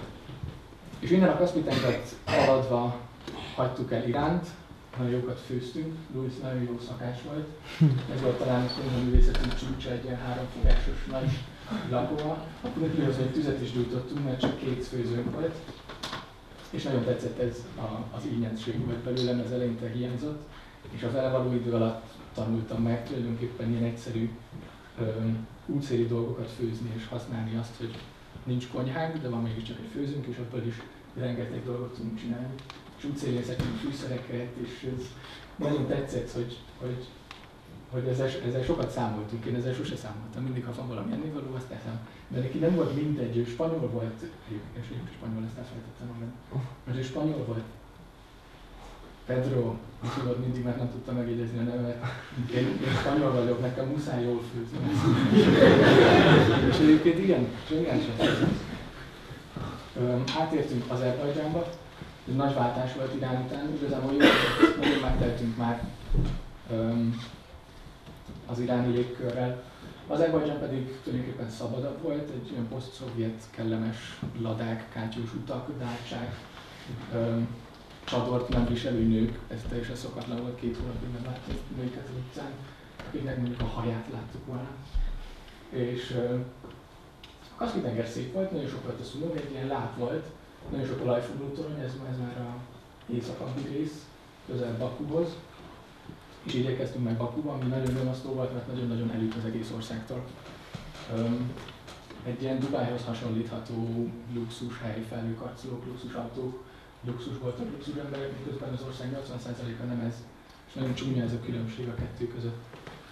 És innen a Kaszpi-tengert haladva hagytuk el Iránt, nagyon jókat főztünk, Louis nagyon jó szakás volt. Ez volt talán a konyhaművészetünk csúcsa, egy ilyen háromfogásos nagy lakóval. Akkor úgy hogy egy tüzet is gyújtottunk, mert csak két főzőnk volt. És nagyon tetszett ez a, az ínyenség, mert belőlem ez eleinte hiányzott. És a vele való idő alatt tanultam meg tulajdonképpen ilyen egyszerű öm, útszéli dolgokat főzni és használni azt, hogy nincs konyhánk, de van mégiscsak egy főzőnk, és abból is rengeteg dolgot tudunk csinálni. És útszélén szedtünk fűszereket, és ez nagyon tetszett, hogy, hogy, hogy ezzel, ezzel sokat számoltunk. Én ezzel sose számoltam, mindig ha van valami ennivaló, azt teszem. De neki nem volt mindegy, ő spanyol volt, és én spanyol, ezt elfelejtettem magam. Mert ő spanyol volt. Pedro, úgy hívott mindig, mert nem tudta megjegyezni a nevet. Én, én spanyol vagyok, nekem muszáj jól főzni. És egyébként igen, zseniálisan. Átértünk Azerbajdzsánba, ez nagy váltás volt Irán után, igazából jó, nagyon megteltünk már um, az iráni légkörrel. Azerbajdzsán pedig tulajdonképpen szabadabb volt, egy olyan poszt-szovjet kellemes ladák, kátyús utak, dácsák, um, csadort nem viselő nők, ez teljesen szokatlan volt, két hónapig nem látni nőket az utcán. akiknek mondjuk a haját láttuk volna. És uh, a Kaszpi-tenger szép volt, nagyon sok volt a szumog, egy ilyen láp volt, nagyon sok olajfúrótorony, ez, ez már a északabbi rész, közel Bakuhoz. És így érkeztünk meg Bakuba, ami nagyon nyomasztó volt, mert nagyon-nagyon elült az egész országtól. Um, egy ilyen Dubájhoz hasonlítható luxushely, felhőkarcolók, luxusautók, luxusboltok, luxus emberek, miközben az ország nyolcvan százaléka nem ez. És nagyon csúnya ez a különbség a kettő között.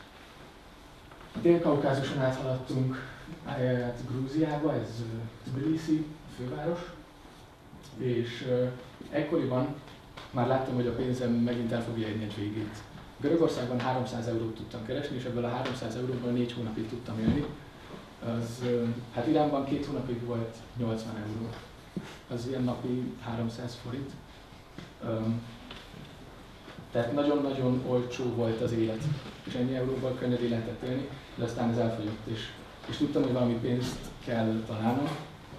A Dél-Kaukázuson áthaladtunk át Grúziába, ez Tbilisi, főváros. És uh, ekkoriban már láttam, hogy a pénzem megint el fogja érni egy végét. Görögországban háromszáz eurót tudtam keresni, és ebből a háromszáz euróból négy hónapig tudtam élni. Az, hát Iránban két hónapig volt nyolcvan euró. Az ilyen napi háromszáz forint. Um, tehát nagyon-nagyon olcsó volt az élet, és ennyi euróból könnyedén lehetett élni, de aztán ez elfogyott, és, és tudtam, hogy valami pénzt kell találnom,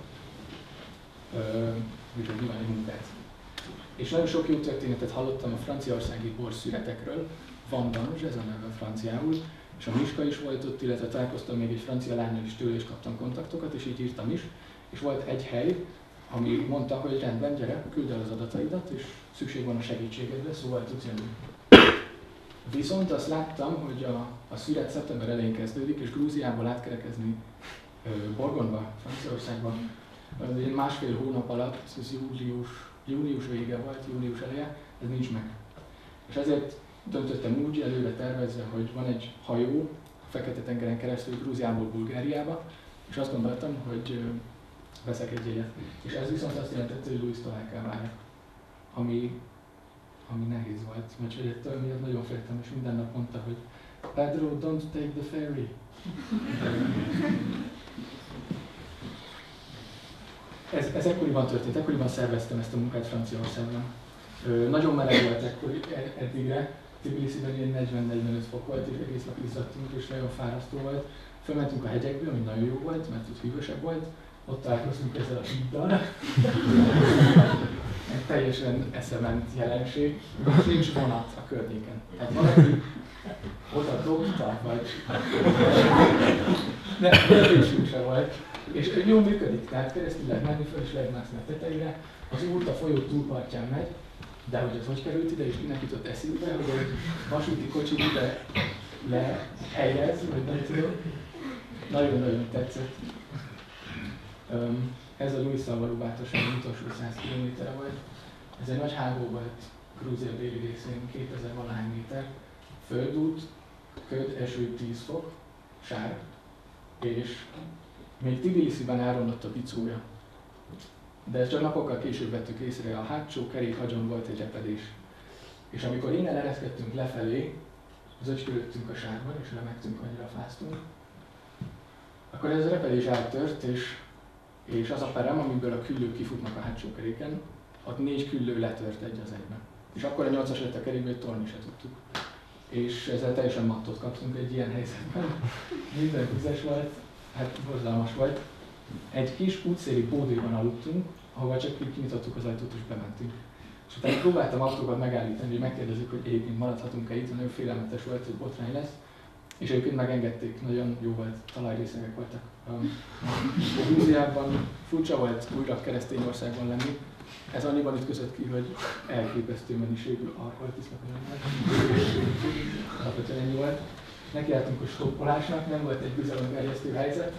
úgyhogy nyilván egy munkát. És nagyon sok jó történetet hallottam a franciaországi borszüretekről, Vendange, ez a neve franciául, és a Miska is volt ott, illetve találkoztam még egy francia lánnyal is tőle, és kaptam kontaktokat, és így írtam is. És volt egy hely, ami mondta, hogy rendben, gyere, küld el az adataidat, és szükség van a segítségedre, szóval tudsz jönni. Viszont azt láttam, hogy a, a szüret szeptember elején kezdődik, és Grúziából átkerekezni Borgonba, Franciaországba, másfél hónap alatt, ez július, június vége volt, június eleje, ez nincs meg. És ezért döntöttem úgy, előre tervezve, hogy van egy hajó a Fekete-tengeren keresztül Grúziából Bulgáriába, és azt gondoltam, hogy veszek egy jegyet. És ez viszont azt jelentette, hogy Louis-tól el kell várjak, ami, ami nehéz volt, mert hogy ettől miatt nagyon féltem, és minden nap mondta, hogy Pedro, don't take the ferry. Ez, ez ekkoriban történt, ekkoriban szerveztem ezt a munkát Franciaországban. Ö, nagyon meleg volt ekkor, eddigre, Tbilisiben ilyen negyven-negyvenöt fok volt, és egész nap izzadtunk, és nagyon fárasztó volt. Fölmentünk a hegyekbe, ami nagyon jó volt, mert ott hűvösebb volt. Ott találkoztunk ezzel a híddal. Egy teljesen eszement jelenség, és nincs vonat a környéken. Tehát valaki oda dobta, vagy nem, nem sem volt. És jó működik, tehát keresztül lehet menni föl, és lehet mászni a tetejére. Az út a folyó túlpartján megy, de hogy ez hogy került ide, és kinek jutott eszébe, hogy egy vasúti kocsit ide lehelyez, vagy nem tudom. Nagyon-nagyon tetszett. Um, ez a Louis-szal való bátorság utolsó száz kilométerre volt. Ez egy nagy hágó volt Grúzia déli részén, kétezer valahány méter. Földút, köd, eső, tíz fok, sár, és még Tbilisiben elromlott a bicója. De ezt csak napokkal később vettük észre, a hátsó kerék agyon volt egy repedés. És amikor innen ereszkedtünk lefelé, zöcskölöttünk a sárban, és remegtünk, annyira fáztunk, akkor ez a repedés eltört, és, és az a perem, amiből a küllők kifutnak a hátsó keréken, ott négy küllő letört egy az egyben. És akkor a nyolcas lett a kerékből, hogy tolni se tudtuk. És ezzel teljesen mattot kaptunk egy ilyen helyzetben. Minden vizes volt, hát borzalmas volt. Egy kis útszéli bódéban aludtunk, ahova csak kinyitottuk az ajtót és bementünk. És utána próbáltam autókat megállítani, hogy megkérdezzük, hogy egyébként maradhatunk-e itt, nagyon félelmetes volt, hogy botrány lesz. És egyébként megengedték, nagyon jó volt, talajrészegek voltak. A Grúziában furcsa volt újra keresztény országban lenni. Ez annyiban ütközött ki, hogy elképesztő mennyiségű alkoholt isznak a nyomban. Alapvetően ennyi volt. Nekiálltunk a stoppolásnak, nem volt egy bizalomgerjesztő helyzet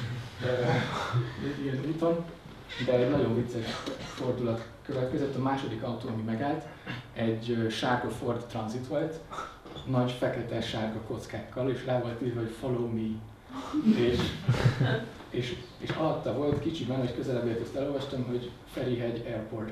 ilyen úton, de egy nagyon vicces fordulat következett. A második autó, ami megállt, egy sárga Ford Transit volt, nagy fekete sárga kockákkal, és rá volt írva, hogy follow me. És, és, és alatta volt kicsiben, hogy közelebb ért, ezt elolvastam, hogy Ferihegy Airport.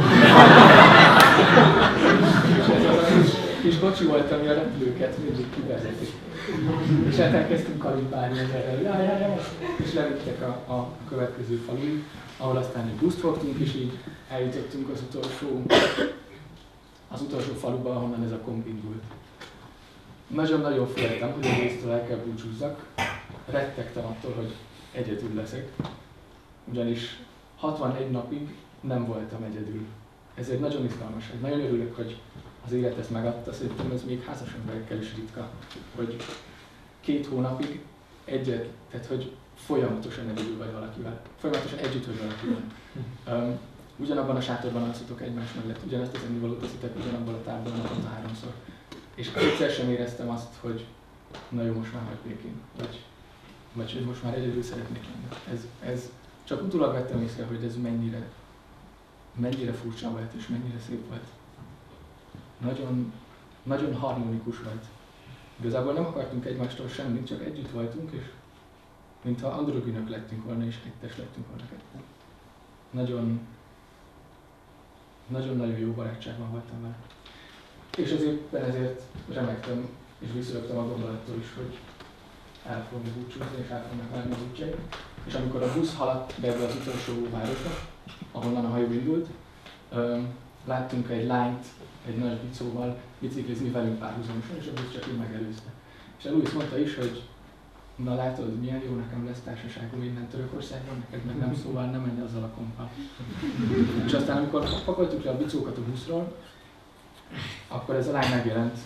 És ez az a kis, kis kocsi volt, ami a repülőket mindig kivezeti. És hát elkezdtünk kalibálni ezzel, jaj, jaj, jaj, és levittek a, a következő faluig, ahol aztán egy buszt fogtunk, és így eljutottunk az utolsó, az utolsó faluba, ahonnan ez a komp indult. Nagyon-nagyon féltem, hogy a résztől el kell búcsúzzak. Rettegtem attól, hogy egyedül leszek. Ugyanis hatvanegy napig nem voltam egyedül. Ez egy nagyon izgalmas. Nagyon örülök, hogy a az élet ezt megadta, szerintem ez még házas emberekkel is ritka, hogy két hónapig egyet, tehát hogy folyamatosan egyedül vagy valakivel, folyamatosan együtt vagy valakivel. Um, ugyanabban a sátorban alszotok egymás mellett, ugyanazt az ennivalót teszitek ugyanabban a tárban naponta háromszor. És egyszer sem éreztem azt, hogy na jó, most már hagy békén, vagy, vagy hogy most már egyedül szeretnék lenni. Ez, ez csak utólag vettem észre, hogy ez mennyire, mennyire furcsa volt és mennyire szép volt. Nagyon, nagyon harmonikus volt. Igazából nem akartunk egymástól semmit, csak együtt voltunk, és mintha androgynök lettünk volna, és egyes lettünk volna ketten. Nagyon, nagyon-nagyon jó barátságban voltam vele. És azért, ezért remegtem, és visszarögtem a gondolattól is, hogy el fogunk búcsúzni, és el fognak válni az útjaim. És amikor a busz haladt be az utolsó városba, ahonnan a hajó indult, öm, láttunk egy lányt, egy nagy bicóval biciklizni velünk párhuzamosan, és a busz csak így megelőzte. És a Louis mondta is, hogy na látod, milyen jó nekem lesz társaságom innen Törökországban, neked meg nem, szóval nem menj azzal a kompal. És aztán amikor pakoltuk le a bicókat a buszról, akkor ez a lány megjelent,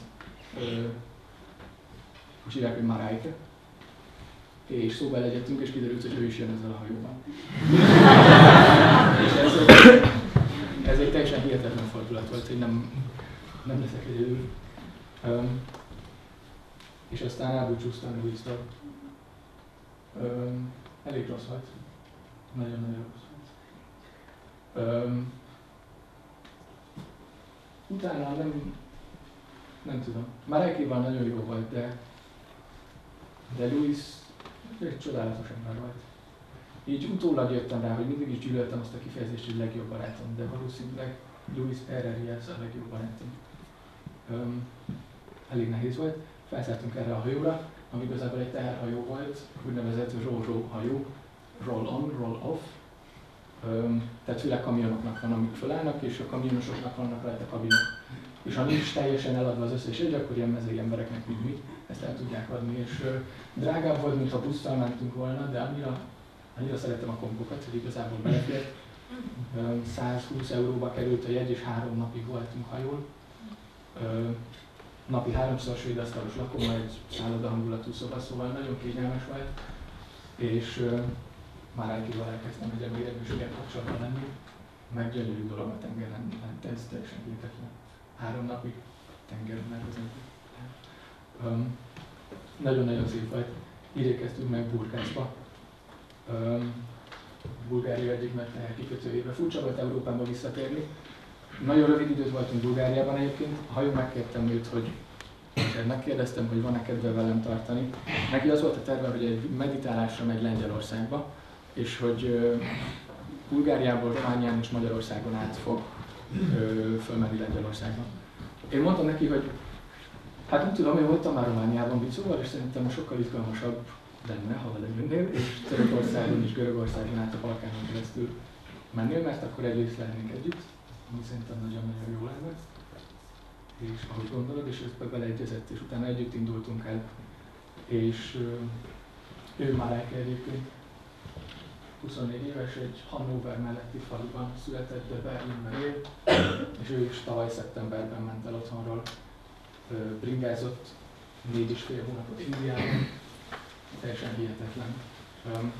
úgy hívják, hogy Marájke, és szóba legyettünk, és kiderült, hogy ő is jön ezzel a hajóban. És ez, ez egy teljesen hihetetlen fordulat volt, hogy nem, nem leszek egyedül. Um, és aztán elbúcsúztam Louis-tól. Um, elég rossz volt. Nagyon-nagyon rossz volt. Um, utána nem, nem tudom. Marájkéval nagyon jó volt, de, de Louis egy csodálatos ember volt. Így utólag jöttem rá, hogy mindig is gyűlöltem azt a kifejezést, hogy legjobb barátom, de valószínűleg Louis erre ez a legjobb barátom. Um, elég nehéz volt. Felszálltunk erre a hajóra, ami igazából egy teherhajó volt, úgynevezett ro-ro hajó, roll on, roll off. Um, tehát főleg kamionoknak van, amik fölállnak, és a kamionosoknak vannak rajta kabinok. És ha nincs teljesen eladva az összes jegy, akkor ilyen mezei embereknek, mint mi, ezt el tudják adni. És uh, drágább volt, mint ha busszal mentünk volna, de annyira, annyira szeretem a kombokat, hogy igazából belefért. Um, százhúsz euróba került a jegy, és három napig voltunk hajón. Uh, napi háromszor svédasztalos lakóma, egy szálloda hangulatú szoba, szóval nagyon kényelmes volt. És uh, már elkívül elkezdtem egyre mélyebb kapcsolatban lenni, meg gyönyörű dolog a tengeren, tehát ez teljesen hihetetlen. Három napig tengeren meghozni. Um, nagyon-nagyon szép volt. Így érkeztünk meg Burgászba. Um, Bulgária egyik nagy kikötőjébe. Furcsa volt Európába visszatérni. Nagyon rövid időt voltunk Bulgáriában egyébként. A hajón megkértem őt, hogy megkérdeztem, hogy van-e kedve velem tartani. Neki az volt a terve, hogy egy meditálásra megy Lengyelországba, és hogy uh, Bulgáriából, Románián és Magyarországon át fog uh, fölmenni Lengyelországba. Én mondtam neki, hogy hát úgy tudom, hogy voltam már Romániában bicóval, és szerintem sokkal izgalmasabb lenne, ha vele jönnél, és Törökországon és Görögországon át a Balkánon keresztül mennél, mert akkor egyrészt lehetnénk együtt, ami szerintem nagyon-nagyon jó lenne. És ahogy gondolod, és ezt beleegyezett, és utána együtt indultunk el. És uh, ő már egyébként huszonnégy éves, egy Hannover melletti faluban született, de Berlinben él, és ő is tavaly szeptemberben ment el otthonról, uh, bringázott négy és fél hónapot Indiában, teljesen hihetetlen. Um,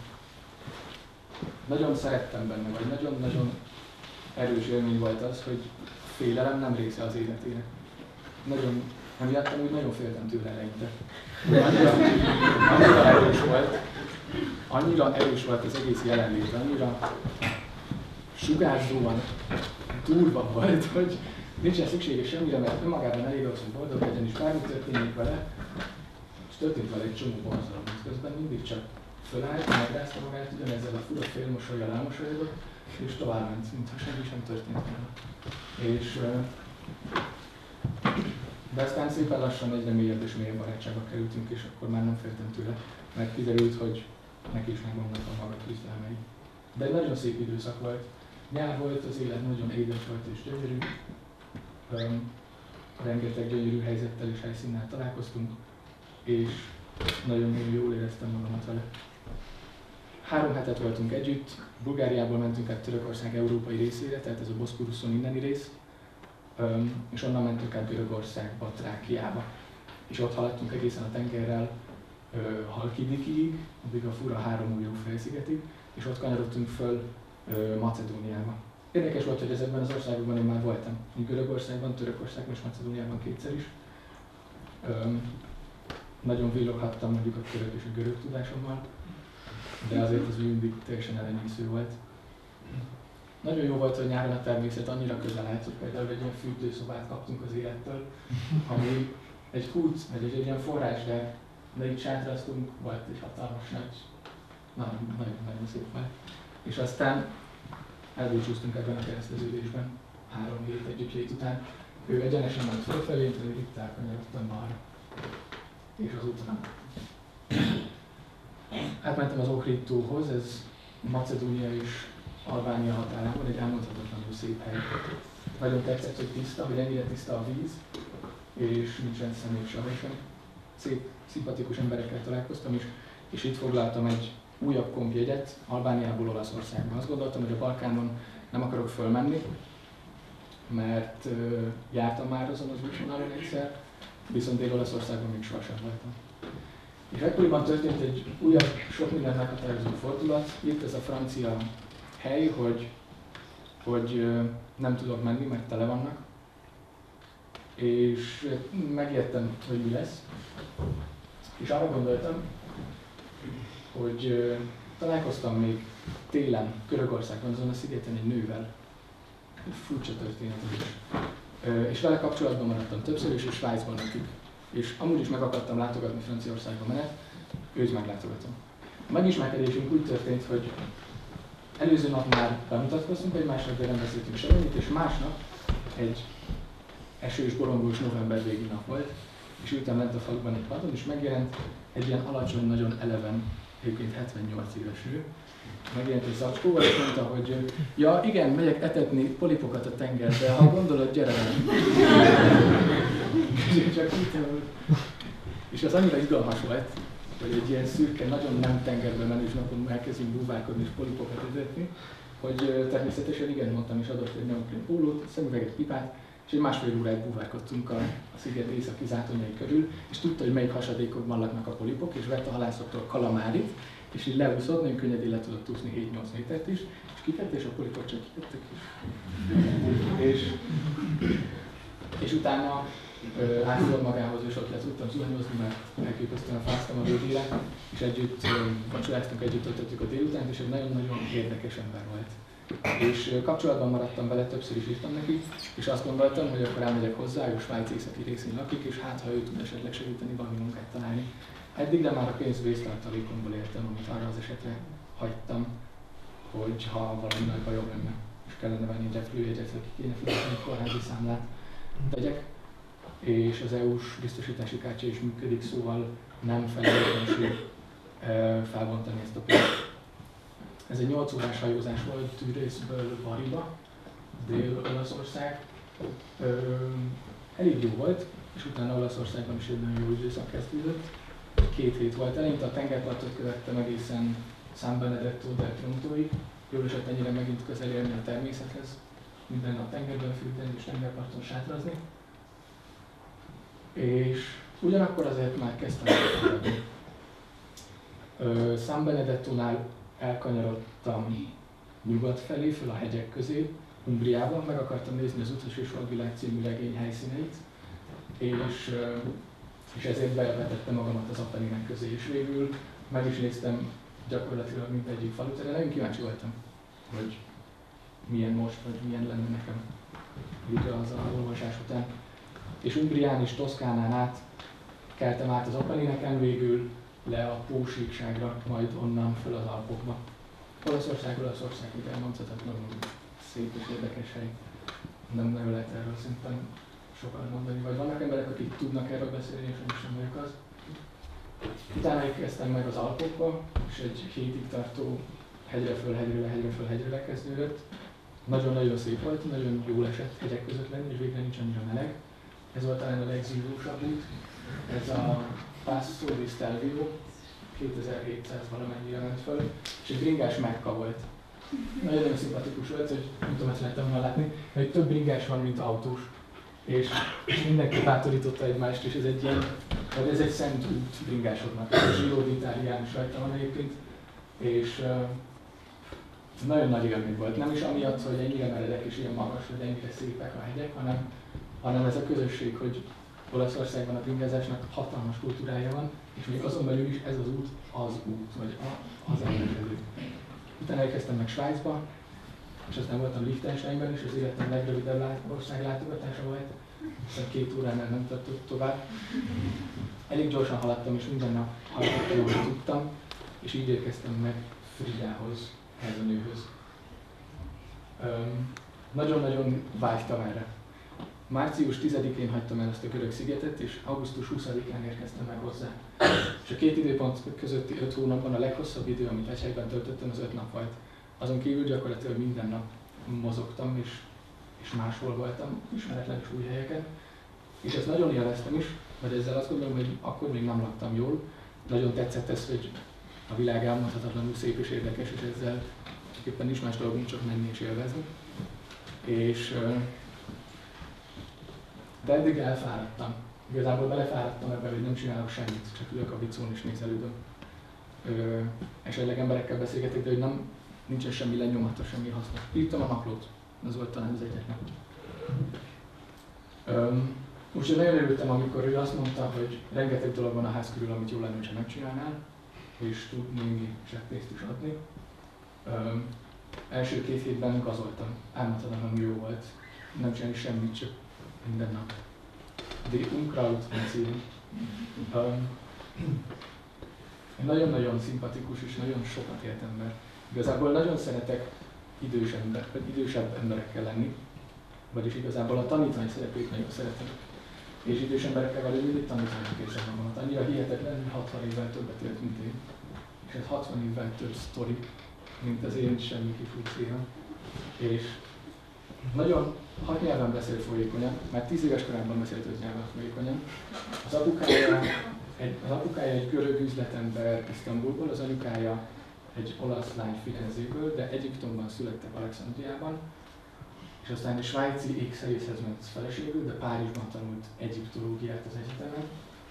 nagyon szerettem benne, vagy nagyon-nagyon erős élmény volt az, hogy félelem nem része az életének. Nagyon, emiatt úgy nagyon féltem tőle eleinte. Annyira, annyira erős volt, annyira erős volt az egész jelenlét, annyira sugárzóan durva volt, hogy nincsen szüksége semmire, mert önmagában elég az, hogy boldog legyen, és bármi történik vele, és történt vele egy csomó borzalom, közben mindig csak fölállt, megrázta magát, ugyanezzel a fura félmosollyal elmosolyodott, és tovább ment, mintha semmi sem történt volna. És de aztán szépen lassan egyre mélyebb és mélyebb barátságba kerültünk, és akkor már nem féltem tőle, mert kiderült, hogy neki is megvannak a maga küzdelmei. De egy nagyon szép időszak volt. Nyár volt, az élet nagyon édes volt és gyönyörű. Um, rengeteg gyönyörű helyzettel és helyszínnel találkoztunk, és nagyon-nagyon jól éreztem magamat vele. Három hetet voltunk együtt, Bulgáriából mentünk át Törökország európai részére, tehát ez a Boszporuszon inneni rész. és onnan mentünk át Görögországba, Trákiába. És ott haladtunk egészen a tengerrel Halkidikig, addig a fura három ujjú félszigetig, és ott kanyarodtunk föl Macedóniába. Érdekes volt, hogy ezekben az országokban én már voltam. Görögországban, Törökországban és Macedóniában kétszer is. Öm, nagyon villoghattam mondjuk a török és a görög tudásommal, de azért az mindig teljesen elenyésző volt. Nagyon jó volt, hogy nyáron a természet annyira közel állt, hogy például egy ilyen fürdőszobát kaptunk az élettől, ami egy kút, vagy egy, egy ilyen forrás, de, de itt sátraztunk, volt egy hatalmas nagy, nagyon-nagyon szép már. És aztán elbúcsúztunk ebben a kereszteződésben, három hét együtt hét után. Ő egyenesen ment fölfelé, pedig itt elkanyarodtam balra. És az úton. Átmentem az Ohrid tóhoz, ez Macedónia és Albánia határában, egy elmondhatatlanul szép hely. Nagyon tetszett, hogy tiszta, hogy ennyire tiszta a víz, és nincsen személysav sem. Szép, szimpatikus emberekkel találkoztam is, és itt foglaltam egy újabb kompjegyet Albániából Olaszországba. Azt gondoltam, hogy a Balkánon nem akarok fölmenni, mert uh, jártam már azon az útvonalon egyszer, viszont Dél-Olaszországban még sohasem voltam. És ekkoriban történt egy újabb, sok minden meghatározó fordulat. Itt ez a francia hely, hogy, hogy uh, nem tudok menni, mert tele vannak. És megijedtem, hogy mi lesz. És arra gondoltam, hogy uh, találkoztam még télen Görögországban, azon a szigeten egy nővel. Egy furcsa történet is. Uh, és vele kapcsolatban maradtam többször is, és Svájcban lakik. És amúgy is meg akartam látogatni Franciaországba menet, őt meglátogatom. A megismerkedésünk úgy történt, hogy előző nap már bemutatkoztunk egymásnak, de nem beszéltünk semmit, és másnap egy esős, borongós november végi nap volt, és ültem lent a faluban egy padon, és megjelent egy ilyen alacsony, nagyon eleven, egyébként hetvennyolc éves nő. Megjelent egy zacskóval, és mondta, hogy ja igen, megyek etetni polipokat a tengerbe, ha gondolod, gyere velem. Csak hittem, és az annyira izgalmas volt, hogy egy ilyen szürke, nagyon nem tengerbe menős napon elkezdünk búvárkodni és polipokat etetni, hogy természetesen igen mondtam, és adott egy neoprén pólót, szemüveget, pipát, és egy másfél óráig búvárkodtunk a, a sziget északi zátonyai körül, és tudta, hogy melyik hasadékokban laknak a polipok, és vett a halászoktól kalamárit, és így leúszott, nagyon könnyedén le tudott úszni hét-nyolc métert is, és kitette, és a polipok csak kitettek is. és, és utána átudott magához, és ott le tudtam zuhanyozni, mert elképesztően fáztam a végére, és együtt vacsoráztunk, együtt töltöttük a délutánt, és egy nagyon-nagyon érdekes ember volt. És kapcsolatban maradtam vele, többször is írtam neki, és azt gondoltam, hogy akkor elmegyek hozzá, ő Svájc északi részén lakik, és hát ha ő tud esetleg segíteni, valami munkát találni. Eddigre már a pénz vésztartalékomból éltem, amit arra az esetre hagytam, hogy ha valami nagy bajom lenne, és kellene venni egy repülőjegyet, vagy ki kéne fizetni egy kórházi számlát, tegyek. És az é u-s biztosítási kártya is működik, szóval nem felelőtlenség felbontani ezt a pénzt. Ez egy nyolc órás hajózás volt Tűrészből Bariba, Dél-Olaszország. Elég jó volt, és utána Olaszországban is egy nagyon jó időszak kezdődött. Két hét volt, eleinte a tengerpartot követtem egészen San Benedetto del Trontóig. Jól esett ennyire megint közel érni a természethez, minden nap tengerben fürdeni és tengerparton sátrazni. És ugyanakkor azért már kezdtem elkanyarodni. San Benedettónál elkanyarodtam nyugat felé, föl a hegyek közé, Umbriában, meg akartam nézni az Utas és Vadvilág című regény helyszíneit, és, és ezért bevetettem magamat az Appenninek közé, és végül meg is néztem gyakorlatilag mindegyik falut, de nagyon kíváncsi voltam, hogy milyen most, vagy milyen lenne nekem így az a olvasás után. És Umbrián és Toszkánán át keltem át az Appennineken, végül le a Pósíkságra, majd onnan föl az Alpokba. Olaszország, Olaszország, ugye elmondhatatlanul szép és érdekes hely. Nem nagyon lehet erről szerintem sokat mondani, vagy vannak emberek, akik tudnak erről beszélni, és nem is nem vagyok az. Utána érkeztem meg az Alpokba, és egy hétig tartó hegyre föl, hegyre le, hegyre föl, hegyre le kezdődött. Nagyon-nagyon szép volt, nagyon jól esett hegyek között lenni, és végre nincs annyira meleg. Ez volt talán a legzűrúsabb út. Ez a Passo di Stelvio, kétezer-hétszáz valamennyire ment föl, és egy bringás Mekka volt. Nagyon-nagyon szimpatikus volt, hogy nem tudom, ezt lehettem volna látni, hogy több bringás van, mint autós. és, és mindenki bátorította egymást, és ez egy ilyen, vagy ez egy szent út bringásoknak. Ez a Giro d'Italián is rajta van egyébként, és uh, nagyon nagy élmény volt. Nem is amiatt, hogy ennyire meredek és ilyen magas, vagy ennyire szépek a hegyek, hanem, hanem ez a közösség, hogy Olaszországban a bringázásnak hatalmas kultúrája van, és még azon belül is ez az út az út, vagy a, az emlékező. Utána elkezdtem meg Svájcba, és aztán voltam Liechtensteinben is, az életem legrövidebb országlátogatása volt, aztán két óránál nem tartott tovább. Elég gyorsan haladtam, és minden nap harminc kilót tudtam, és így érkeztem meg Fridához, ehhez a nőhöz. Öm, nagyon-nagyon vágytam erre. Március tizedikén hagytam el ezt a görög szigetet, és augusztus huszadikán érkeztem meg hozzá. És a két időpont közötti öt hónapban a leghosszabb idő, amit egy helyben töltöttem, az öt nap volt. Azon kívül gyakorlatilag minden nap mozogtam, és, és máshol voltam, ismeretlen és új helyeken. És ezt nagyon élveztem is, vagy ezzel azt gondolom, hogy akkor még nem laktam jól. Nagyon tetszett ez, hogy a világ elmondhatatlanul szép és érdekes, és ezzel éppen nincs más dolgunk, csak menni és élvezni. És, de eddig elfáradtam. Igazából belefáradtam ebbe, hogy nem csinálok semmit, csak ülök a bicón és nézelődöm. Esetleg emberekkel beszélgetek, de hogy nem, nincsen semmi lenyomata, semmi hasznos. Írtam a naplót, az volt talán az egyetlen. Úgyhogy nagyon örültem, amikor ő azt mondta, hogy rengeteg dolog van a ház körül, amit jól lenne, ha megcsinálnál, és tud némi zseppénzt is adni. Öm, első két hétben gazoltam, álmatlanul jó volt, nem csinálni semmit, csak minden nap. De Unkraut van cím. Nagyon-nagyon szimpatikus és nagyon sokat élt ember. Igazából nagyon szeretek idős ember, vagy idősebb emberekkel lenni, vagyis igazából a tanítvány szerepét nagyon szeretem. És idős emberekkel valami mindig tanítványok érzem magamat. Annyira hihetetlen, hogy hatvan évvel többet élt, mint én. És ez hatvan évvel több sztori, mint az én semmi kifúcéja. És nagyon hat nyelven beszél folyékonyan, már tíz éves korában beszélt öt nyelven folyékonyan. Az apukája egy, az apukája egy görög üzletember Isztambulból, az anyukája egy olasz lány Firenzéből, de Egyiptomban születtek, Alexandriában. És aztán egy svájci égszerészhez ment feleségül, de Párizsban tanult egyiptológiát az egyetemen.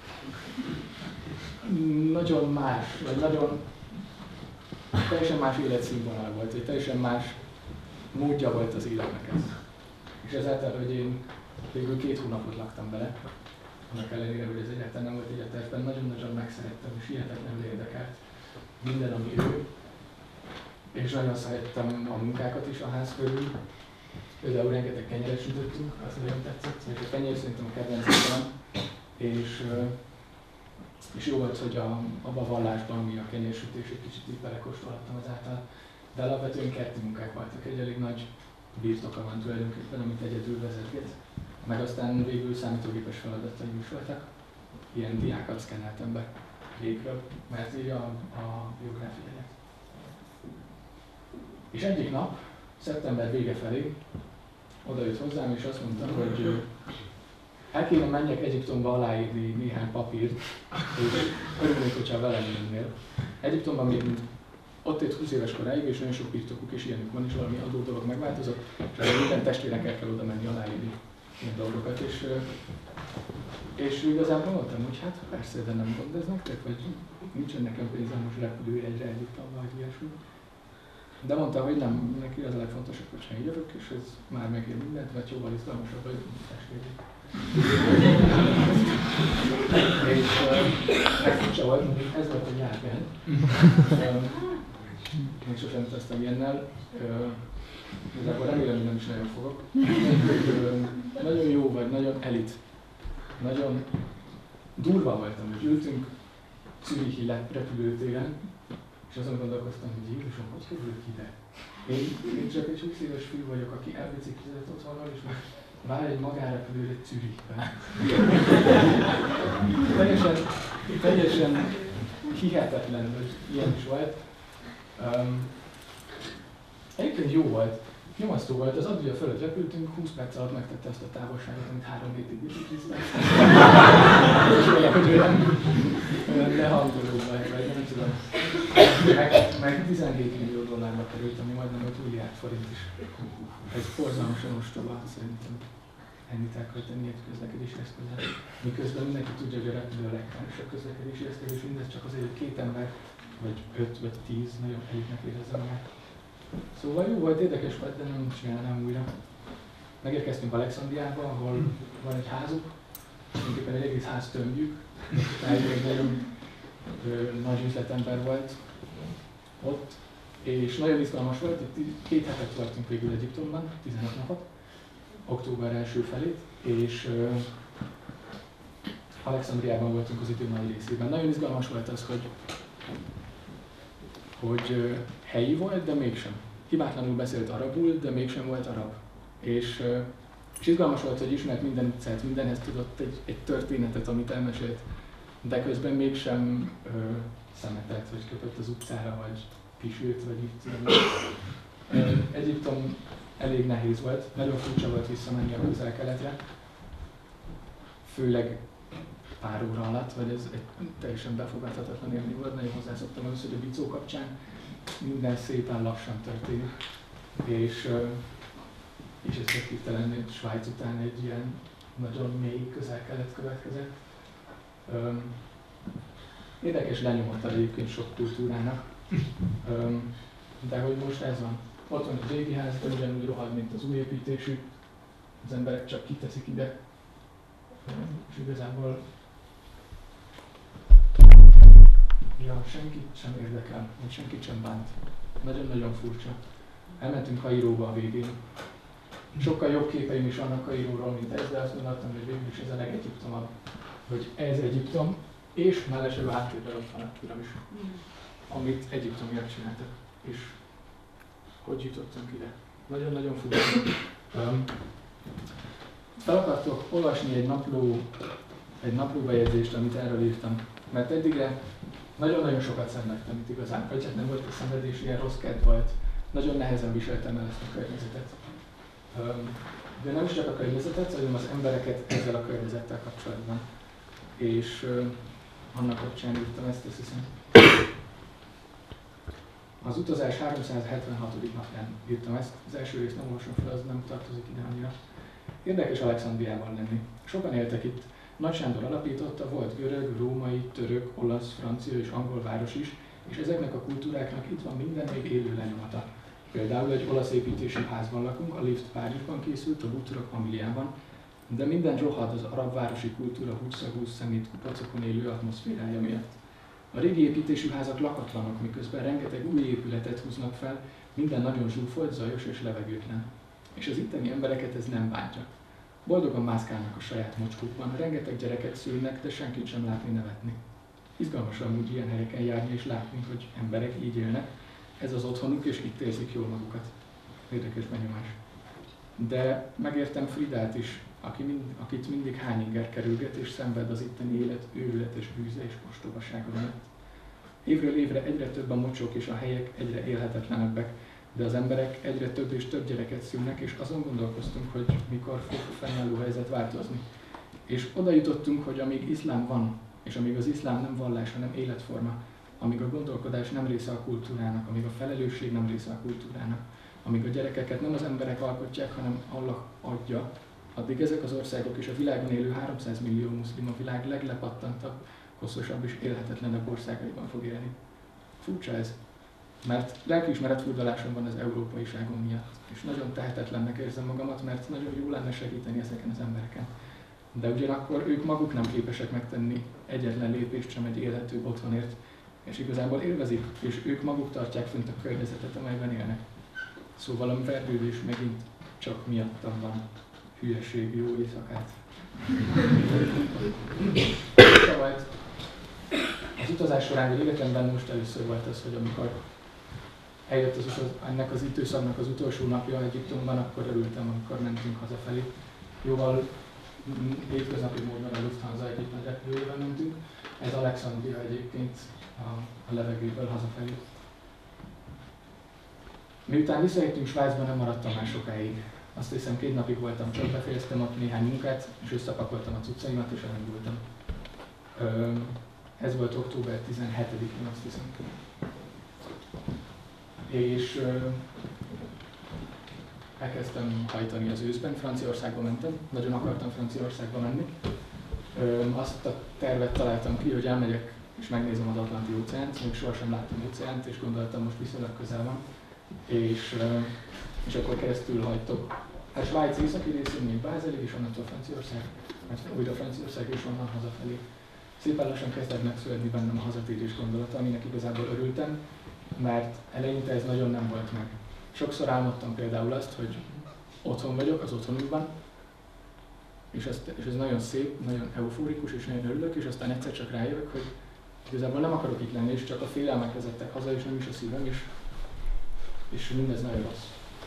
Nagyon más, vagy nagyon teljesen más életszínvonal volt, vagy teljesen más módja volt az életnek ez. És ezáltal, hogy én végül két hónapot laktam bele, annak ellenére, hogy ez egyáltalán nem volt egyetemben, nagyon-nagyon megszerettem, és hihetetlenül érdekelt minden, ami ő. És nagyon szerettem a munkákat is a ház körül. Például rengeteg kenyeret sütöttünk, azt nagyon tetszett, és a kenyér szerintem a kedvencem, és, és jó volt, hogy a, abban a vallásban, ami a kenyérsütés, egy kicsit így belekóstolhattam ezáltal, de alapvetően kerti munkák voltak, egy elég nagy birtoka van tulajdonképpen, amit egyedül vezetget, meg aztán végül számítógépes feladataim is voltak, ilyen diákat szkenneltem be régről, mert így a, a biográfiáját. És egyik nap, szeptember vége felé, oda jött hozzám, és azt mondta, hogy el kéne menjek Egyiptomba aláírni néhány papírt, és örülnék, hogyha velem jönnél. Egyiptomban még ott élt húsz éves koráig, és nagyon sok birtokuk és ilyenük van, és valami adó dolog megváltozott, és azért minden testvérekkel kell oda menni aláírni ilyen dolgokat. És, és igazából mondtam, hogy hát persze, de nem gond ez nektek, vagy nincsen nekem pénzem most repülőjegyre Egyiptomba, vagy ilyesmi. De mondta, hogy nem, neki az a legfontosabb, hogy sem jövök, és ez már megér mindent, vagy jóval izgalmasabb, vagy testvérek. És meg furcsa volt, hogy ez volt a nyelven. Még sosem utaztam ilyennel. Igazából remélem, hogy nem is nagyon fogok. Nagyon jó vagy, nagyon elit. Nagyon durva voltam, hogy ültünk Zürichi repülőtéren, és azon gondolkoztam, hogy Jézusom, hogy kerülök ide? Én, én csak egy húsz éves fiú vagyok, aki elbiciklizett otthonról, és most vár egy magánrepülőre Zürichbe. teljesen, teljesen hihetetlen, hogy ilyen is volt. Um, Egyébként jó volt, nyomasztó volt, az adja fölött repültünk, húsz perc alatt megtette azt a távolságot, amit három hétig bicikliztem. És valahogy olyan, olyan lehangoló vagy, vagy nem tudom. Meg, meg tizenhét millió dollárba került, ami majdnem öt milliárd forint is. Ez borzalmasan ostoba, szerintem. ennyit el kell tenni egy közlekedési eszközzel. Miközben mindenki tudja, hogy a repülő a legkárosabb közlekedési eszköz, és mindez csak azért, hogy két ember, vagy öt, vagy tíz nagyon elégnek érezze magát. Szóval jó volt, érdekes volt, de nem csinálnám újra. Megérkeztünk Alexandriába, ahol van egy házuk, tulajdonképpen egy egész ház tömbjük, egy nagyon ö, nagy üzletember volt ott, és nagyon izgalmas volt, itt két hetet voltunk végül Egyiptomban, tizenhat napot, október első felét, és ö, Alexandriában voltunk az idő nagy részében. Nagyon izgalmas volt az, hogy, hogy ö, helyi volt, de mégsem. Hibátlanul beszélt arabul, de mégsem volt arab. És, ö, és izgalmas volt, hogy ismert minden utcát, mindenhez tudott egy, egy történetet, amit elmesélt, de közben mégsem ö, szemetelt, vagy köpött az utcára, vagy pisült, vagy így. Egyiptom elég nehéz volt, nagyon furcsa volt visszamenni a Közel-Keletre, főleg pár óra alatt, vagy ez egy teljesen befogadhatatlan élmény volt, nagyon hozzászoktam az, hogy a bicó kapcsán minden szépen lassan történik, és, és ez tök hirtelen egy Svájc után egy ilyen nagyon mély Közel-Kelet következett. Érdekes lenyomata egyébként sok kultúrának, de hogy most ez van. Ott van a régi ház, de ugyanúgy rohad, mint az új építésű. Az emberek csak kiteszik ide, és igazából ja, senkit sem érdekel, vagy senkit sem bánt. Nagyon-nagyon furcsa. Elmentünk Kairóba a végén. Sokkal jobb képeim is vannak Kairóról, mint ez, de azt gondoltam, hogy végül is ez a legegyiptomabb, hogy ez Egyiptom, és mellesleg a háttérben ott van a piramis, amit Egyiptomiak csináltak. És hogy jutottunk ide? Nagyon-nagyon furcsa. Um, fel akartok olvasni egy napló, egy naplóbejegyzést, amit erről írtam, mert eddigre nagyon-nagyon sokat szenvedtem itt igazán, vagy hát nem volt a szenvedés, ilyen rossz kedv volt. Nagyon nehezen viseltem el ezt a környezetet. Um, de nem is csak a környezetet, hanem az embereket ezzel a környezettel kapcsolatban. És um, annak kapcsán írtam ezt, azt hiszem. Az utazás háromszázhetvenhatodik napján írtam ezt, az első részt nem olvasom fel, az nem tartozik ide annyira. Érdekes Alexandriában lenni. Sokan éltek itt. Nagy Sándor alapította, volt görög, római, török, olasz, francia és angol város is, és ezeknek a kultúráknak itt van minden még élő lenyomata. Például egy olasz építésű házban lakunk, a lift Párizsban készült, a bútorok Angliában, de minden rohad az arab városi kultúra húsz-húsz szemét kupacokon élő atmoszférája miatt. A régi építésű házak lakatlanok, miközben rengeteg új épületet húznak fel, minden nagyon zsúfolt, zajos és levegőtlen. És az itteni embereket ez nem bántja. Boldogan mászkálnak a saját mocskukban, rengeteg gyereket szülnek, de senkit sem látni nevetni. Izgalmas amúgy ilyen helyeken járni és látni, hogy emberek így élnek, ez az otthonuk és itt érzik jól magukat. Érdekes benyomás. De megértem Fridát is, aki mind, akit mindig hányinger kerülget és szenved az itteni élet őrületes bűze és ostobasága miatt. Évről évre egyre több a mocsok és a helyek egyre élhetetlenebbek, de az emberek egyre több és több gyereket szülnek, és azon gondolkoztunk, hogy mikor fog a fennálló helyzet változni. És oda jutottunk, hogy amíg iszlám van, és amíg az iszlám nem vallás, hanem életforma, amíg a gondolkodás nem része a kultúrának, amíg a felelősség nem része a kultúrának, amíg a gyerekeket nem az emberek alkotják, hanem Allah adja, addig ezek az országok és a világon élő háromszáz millió muszlim a világ leglepattantabb, hosszasabb és élhetetlenebb országaiban fog élni. Furcsa ez, mert lelkiismeretfurdalásom van az európaiságom miatt, és nagyon tehetetlennek érzem magamat, mert nagyon jó lenne segíteni ezeken az embereken. De ugyanakkor ők maguk nem képesek megtenni egyetlen lépést sem egy élhetőbb otthonért, és igazából élvezik, és ők maguk tartják fönt a környezetet, amelyben élnek. Szóval a verdődés megint csak miattam van. Hülyeség, jó éjszakát! Szóval az utazás során, vagy életemben most először volt az, hogy amikor eljött az, az, ennek az időszaknak az utolsó napja Egyiptomban, akkor örültem, amikor mentünk hazafelé. Jóval hétköznapi módon a Lufthansa egyik nagy repülőjével mentünk. Ez Alexandria egyébként a, a levegőből hazafelé. Miután visszajöttünk Svájcba, nem maradtam már sokáig. Azt hiszem, két napig voltam, csak befejeztem ott néhány munkát, és összepakoltam a cuccaimat, és elindultam. Ez volt október tizenhetedikén, azt hiszem. És elkezdtem hajtani az őszben, Franciaországba mentem, nagyon akartam Franciaországba menni. Ö, azt a tervet találtam ki, hogy elmegyek és megnézem az Atlanti óceánt, még sohasem láttam óceánt, és gondoltam, most viszonylag közel van. És, ö, és akkor keresztül hajtok. Hát Svájc északi részén még Bázelig, és onnantól Franciaország, mert újra Franciaország, és onnan hazafelé. Szépen lassan kezdett megszületni bennem a hazatérés gondolata, aminek igazából örültem, mert eleinte ez nagyon nem volt meg. Sokszor álmodtam például azt, hogy otthon vagyok, az otthonunkban, és, ezt, és ez nagyon szép, nagyon eufórikus, és nagyon örülök, és aztán egyszer csak rájövök, hogy igazából nem akarok itt lenni, és csak a félelmek vezettek haza, és nem is a szívem, és, és mindez nagyon rossz.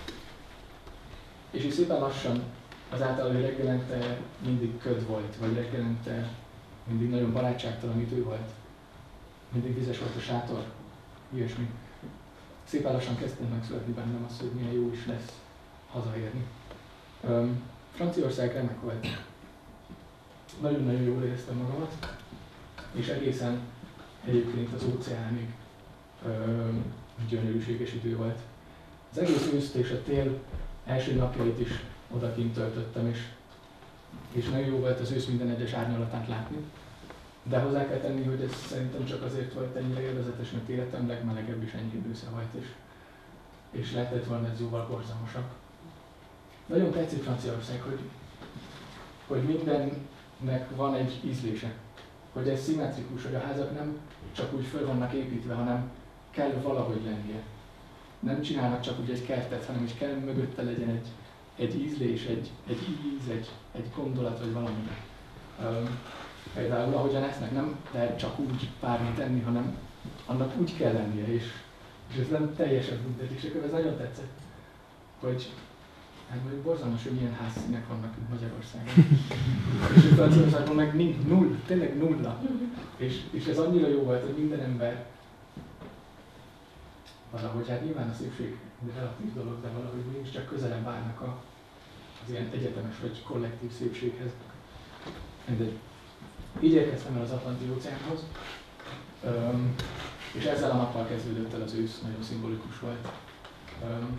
És így szépen lassan azáltal, hogy reggelente mindig köd volt, vagy reggelente mindig nagyon barátságtalanítő volt, mindig vizes volt a sátor, ilyesmi. Szépen lassan kezdtem megszületni bennem az, hogy milyen jó is lesz hazaérni. Um, Franciaország remek volt. Nagyon-nagyon jól éreztem magamat, és egészen egyébként az óceánig um, gyönyörűséges idő volt. Az egész őszt és a tél első napjait is odakint töltöttem, és, és nagyon jó volt az ősz minden egyes árnyalatát látni. De hozzá kell tenni, hogy ez szerintem csak azért volt ennyire élvezetes, mert életem legmelegebb és enyhébb ősze volt, és, és lehetett volna ez jóval borzalmasabb. Nagyon tetszik Franciaország, hogy, hogy mindennek van egy ízlése. Hogy ez szimmetrikus, hogy a házak nem csak úgy föl vannak építve, hanem kell valahogy lennie. Nem csinálnak csak úgy egy kertet, hanem is kell mögötte legyen egy, egy ízlés, egy, egy íz, egy, egy gondolat, vagy valami. Um, Például, ahogyan esznek, nem lehet csak úgy bármit enni, hanem annak úgy kell lennie, és, és ez nem teljesen mindegy, és akkor ez nagyon tetszett, hogy hát mondjuk borzalmas, hogy milyen házszínek vannak itt Magyarországon. És itt Franciaországban meg null, tényleg nulla. És, és ez annyira jó volt, hogy minden ember valahogy, hát nyilván a szépség relatív dolog, de valahogy mégiscsak közelebb állnak a, az ilyen egyetemes vagy kollektív szépséghez. Mindegy. Így érkeztem el az Atlanti óceánhoz, um, és ezzel a nappal kezdődött el az ősz, nagyon szimbolikus volt. Um,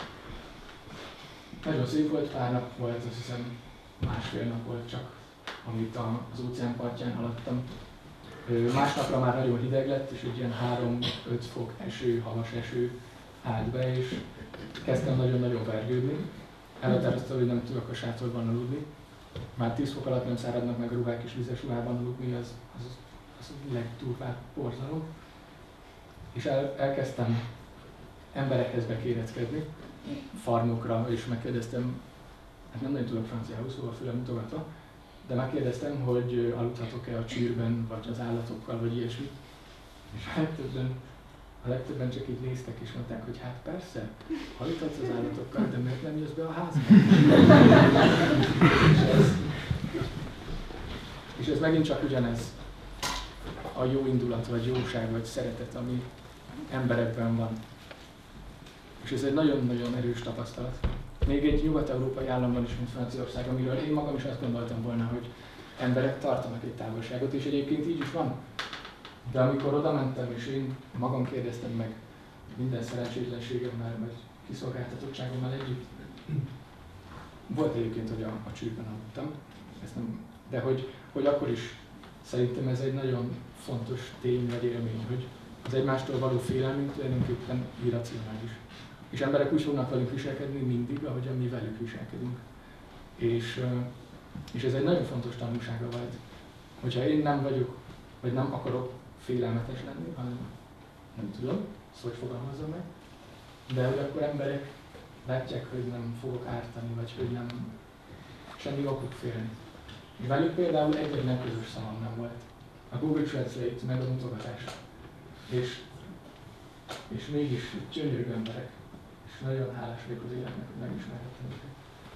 nagyon szép volt, pár nap volt, azt hiszem másfél nap volt csak, amit az óceán partján haladtam. Uh, másnapra már nagyon hideg lett, és egy ilyen három-öt fok eső, havas eső állt be, és kezdtem nagyon-nagyon vergődni. Elhatároztam, hogy nem tudok a sátorban aludni. Már tíz fok alatt nem száradnak meg a ruhák, és vizes ruhában aludni, az, az, az a legdurvább borzalom. És el, elkezdtem emberekhez bekéreckedni, farmokra, és megkérdeztem, hát nem nagyon tudok franciául, szóval főleg mutogatva, de megkérdeztem, hogy aludhatok-e a csűrben, vagy az állatokkal, vagy ilyesmi. És a legtöbben, a legtöbben csak így néztek, és mondták, hogy hát persze, aludhatsz az állatokkal, de miért nem jössz be a házba? és, ez, és ez megint csak ugyanez a jó indulat, vagy jóság, vagy szeretet, ami emberekben van. És ez egy nagyon-nagyon erős tapasztalat. Még egy nyugat-európai államban is, mint Franciaország, amiről én magam is azt gondoltam volna, hogy emberek tartanak egy távolságot, és egyébként így is van. De amikor oda mentem, és én magam kérdeztem meg minden szerencsétlenségemmel, vagy kiszolgáltatottságommal együtt, volt egyébként, hogy a, a csűrben aludtam, ezt nem, de hogy, hogy akkor is szerintem ez egy nagyon fontos tény vagy élmény, hogy az egymástól való félelmünk tulajdonképpen irracionális. És emberek úgy fognak velünk viselkedni mindig, ahogyan mi velük viselkedünk. És, és ez egy nagyon fontos tanulsága volt, hogyha én nem vagyok, vagy nem akarok félelmetes lenni, hanem nem tudom, szóval hogy fogalmazzam meg, de hogy akkor emberek látják, hogy nem fogok ártani, vagy hogy nem semmi okuk félni. Velük például egyetlen közös szavam nem volt. A Google Translate meg a mutogatás. És, és mégis gyönyörű emberek. És nagyon hálás vagyok az életnek, hogy megismerhettem őket.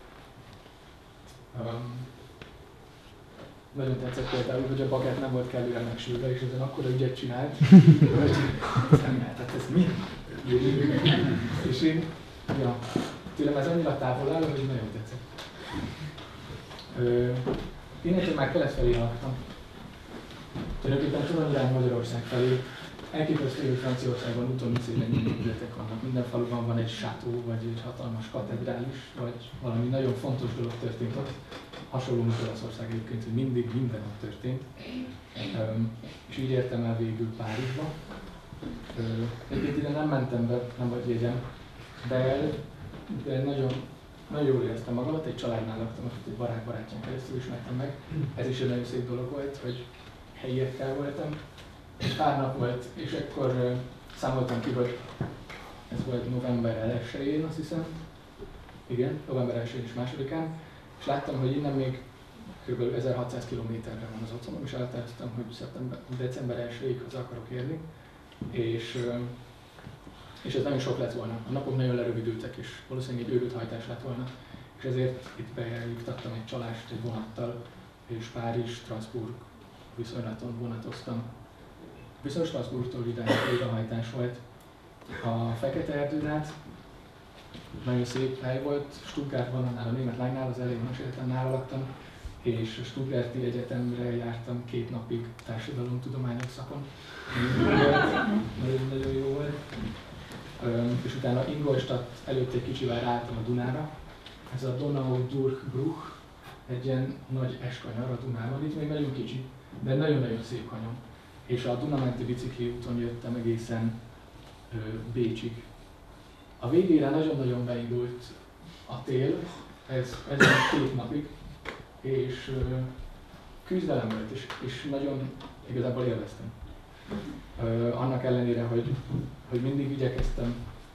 Um, nagyon tetszett például, hogy a bagett nem volt kellően megsülve, és ezen akkora ügyet csinált, hogy nem lehetett, ez mi? És én, ja, tőlem ez annyira távol áll, hogy nagyon tetszett. Ö, Innentől már kelet felé haladtam. Tulajdonképpen Torony irány Magyarország felé. elképesztő, hogy Franciaországban úton szélen épületek vannak. Minden faluban van egy sátó, vagy egy hatalmas katedrális, vagy valami nagyon fontos dolog történt ott. Hasonló, mint Olaszország egyébként, hogy mindig minden ott történt. Um, és így értem el végül Párizsba. Uh, egyébként ide nem mentem be, nem vagy jegyem, de, de nagyon, nagyon jól éreztem magamat, egy családnál laktam, ott egy barát barátján keresztül ismertem meg. Ez is egy nagyon szép dolog volt, hogy helyiekkel voltam. És pár nap volt, és ekkor uh, számoltam ki, hogy ez volt november elsején, azt hiszem. Igen, november elsején és másodikán. És láttam, hogy innen még kb. ezerhatszáz kilométerre van az otthonom, és elhatároztam, hogy szeptember, december elsejéig haza akarok érni. És, uh, és ez nagyon sok lett volna. A napok nagyon lerövidültek, és valószínűleg egy őrült hajtás lett volna. És ezért itt beiktattam egy csalást egy vonattal, és Párizs, Strasbourg viszonylaton vonatoztam. Viszont Strasbourgtól idáig ódahajtás volt. A Fekete-erdőn át nagyon szép hely volt, Stuttgartban, annál a német lánynál, az elején meséltem, nála laktam, és a Stuttgarti Egyetemre jártam két napig társadalomtudományok szakon. Nagyon, nagyon jó volt. És utána Ingolstadt előtt egy kicsivel ráálltam a Dunára. Ez a Donau-Durchbruch, egy ilyen nagy eskanyar a Dunában, itt még nagyon kicsi, de nagyon-nagyon szép kanyar. És a Dunamenti bicikli úton jöttem egészen ö, Bécsig. A végére nagyon-nagyon beindult a tél, ez, ez két napig, és ö, küzdelem volt, és, és nagyon igazából élveztem. Ö, annak ellenére, hogy, hogy mindig igyekeztem,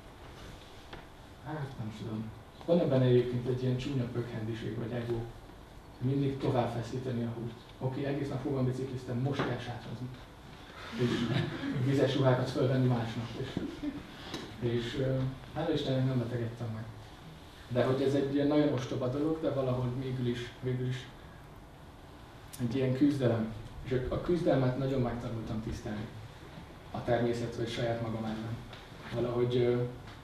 hát nem tudom, van ebben egyébként egy ilyen csúnya pökhendiség vagy ego, mindig tovább feszíteni a húst. Oké, egész nap fogom bicikliztem, most kell sátrazni. És vizes ruhákat fölvenni másnap. És, és hála Istennek nem betegedtem meg. De hogy ez egy ilyen nagyon ostoba dolog, de valahogy végül is, végül is egy ilyen küzdelem. És a küzdelmet nagyon megtanultam tisztelni. A természet vagy saját magam ellen. Valahogy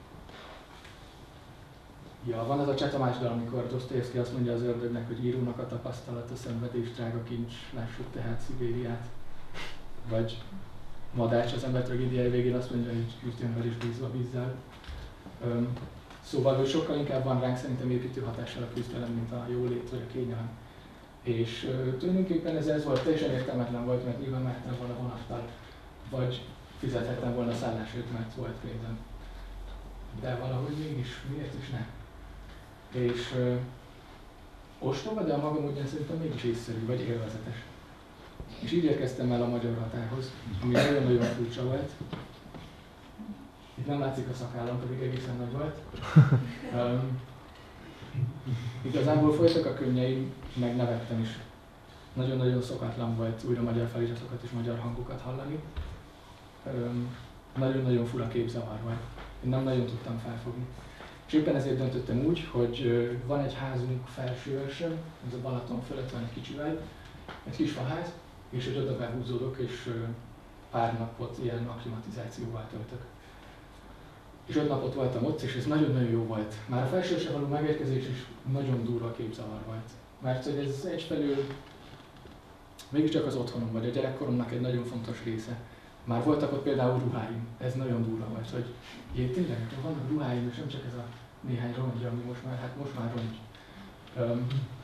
ja, van az a Cseh Tamás dal, amikor Dostoyevsky azt mondja az ördögnek, hogy írónak a tapasztalat, a szenvedés drága kincs, lássuk tehát Szibériát. Vagy Madács az ember tragédiája végén azt mondja, hogy küzdjön és bízva vízzel. Öm, szóval, hogy sokkal inkább van ránk szerintem építő hatással a küzdelem, mint a jólét vagy a kényelem. És ö, tulajdonképpen ez, ez volt, teljesen értelmetlen volt, mert nyilván mehettem volna vonattal, vagy fizethettem volna szállásért, mert volt pénzem. De valahogy mégis, miért is ne? És ö, ostoba, de a magam ugyan szerintem mégis észszerű, vagy élvezetes. És így érkeztem el a magyar határhoz, ami nagyon-nagyon furcsa volt. Itt nem látszik a szakállam, pedig egészen nagy volt. Um, igazából folytak a könnyeim, meg nevettem is. Nagyon-nagyon szokatlan volt újra magyar feliratokat és magyar hangokat hallani. Um, nagyon-nagyon fura képzavar volt. Én nem nagyon tudtam felfogni. És éppen ezért döntöttem úgy, hogy uh, van egy házunk Felsőörsön, ez a Balaton fölött van egy kicsivel, egy kis faház, és hogy oda behúzódok, és pár napot ilyen akklimatizációval töltök. És öt napot voltam ott, és ez nagyon-nagyon jó volt. Már a Felsőörsre való megérkezés is nagyon durva képzavar volt. Mert hogy ez egyfelől mégiscsak az otthonom, vagy a gyerekkoromnak egy nagyon fontos része. Már voltak ott például ruháim, ez nagyon durva volt, hogy én tényleg vannak ruháim, és nem csak ez a néhány rongy, ami most már, hát most már rongy. Um,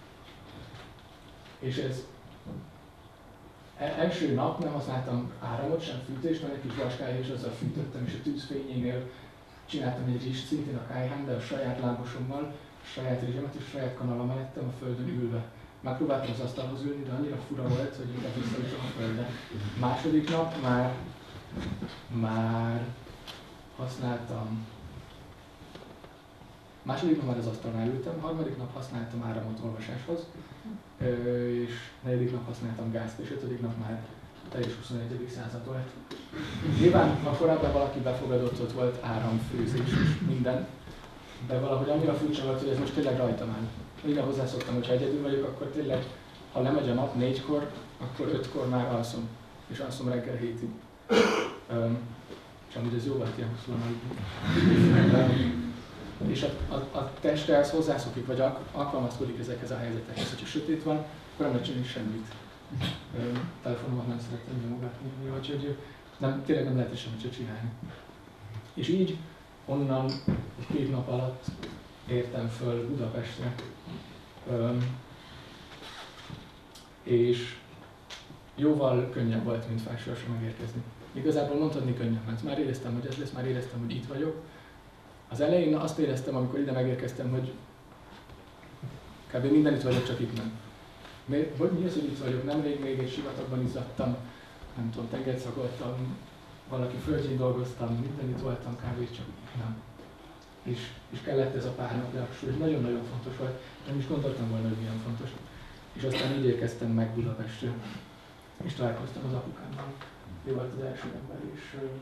és ez első nap nem használtam áramot, sem fűtést, mert egy kis vaskály, és azzal fűtöttem, és a tűz fényénél csináltam egy rizst szintén a kályhán, de a saját lábosommal, a saját rizsemet és a saját kanala mellettem a földön ülve. Megpróbáltam az asztalhoz ülni, de annyira fura volt, hogy inkább visszaütöm a földre. Második nap már, már használtam, második nap már az asztalnál ültem, harmadik nap használtam áramot olvasáshoz, és negyedik nap használtam gázt, és ötödik nap már teljes huszonegyedik század volt. Nyilván a korábban valaki befogadott, ott volt áramfőzés és minden, de valahogy annyira furcsa volt, hogy ez most tényleg rajtam áll. Mire hozzászoktam, hogy ha egyedül vagyok, akkor tényleg, ha lemegy a nap négykor, akkor ötkor már alszom, és alszom reggel hétig. Um, és amúgy ez jó volt ilyen hosszúan aludni. És a, a, a teste az hozzászokik, vagy alkalmazkodik ezekhez a helyzetekhez. Ha sötét van, akkor nem lehet csinálni semmit. Telefonomat nem szeretem nyomogatni, úgyhogy nem, tényleg nem lehetett semmit se csinálni. És így onnan egy két nap alatt értem föl Budapestre. Öm, és jóval könnyebb volt, mint Fásvárosra megérkezni. Igazából mondhatni könnyebb, mert már éreztem, hogy ez lesz, már éreztem, hogy itt vagyok. Az elején azt éreztem, amikor ide megérkeztem, hogy kb. Minden itt vagyok, csak itt nem. Hogy mi az, hogy itt vagyok? Nemrég még egy sivatagban izzadtam, nem tudom, tengert szagoltam, valaki földjén dolgoztam, minden itt voltam, kb. Csak itt nem. És, és kellett ez a pár nap leaksú, és nagyon-nagyon fontos volt. Nem is gondoltam volna, hogy milyen fontos. És aztán így érkeztem meg Budapestre, és találkoztam az apukámmal. Ő volt az első ember, és uh,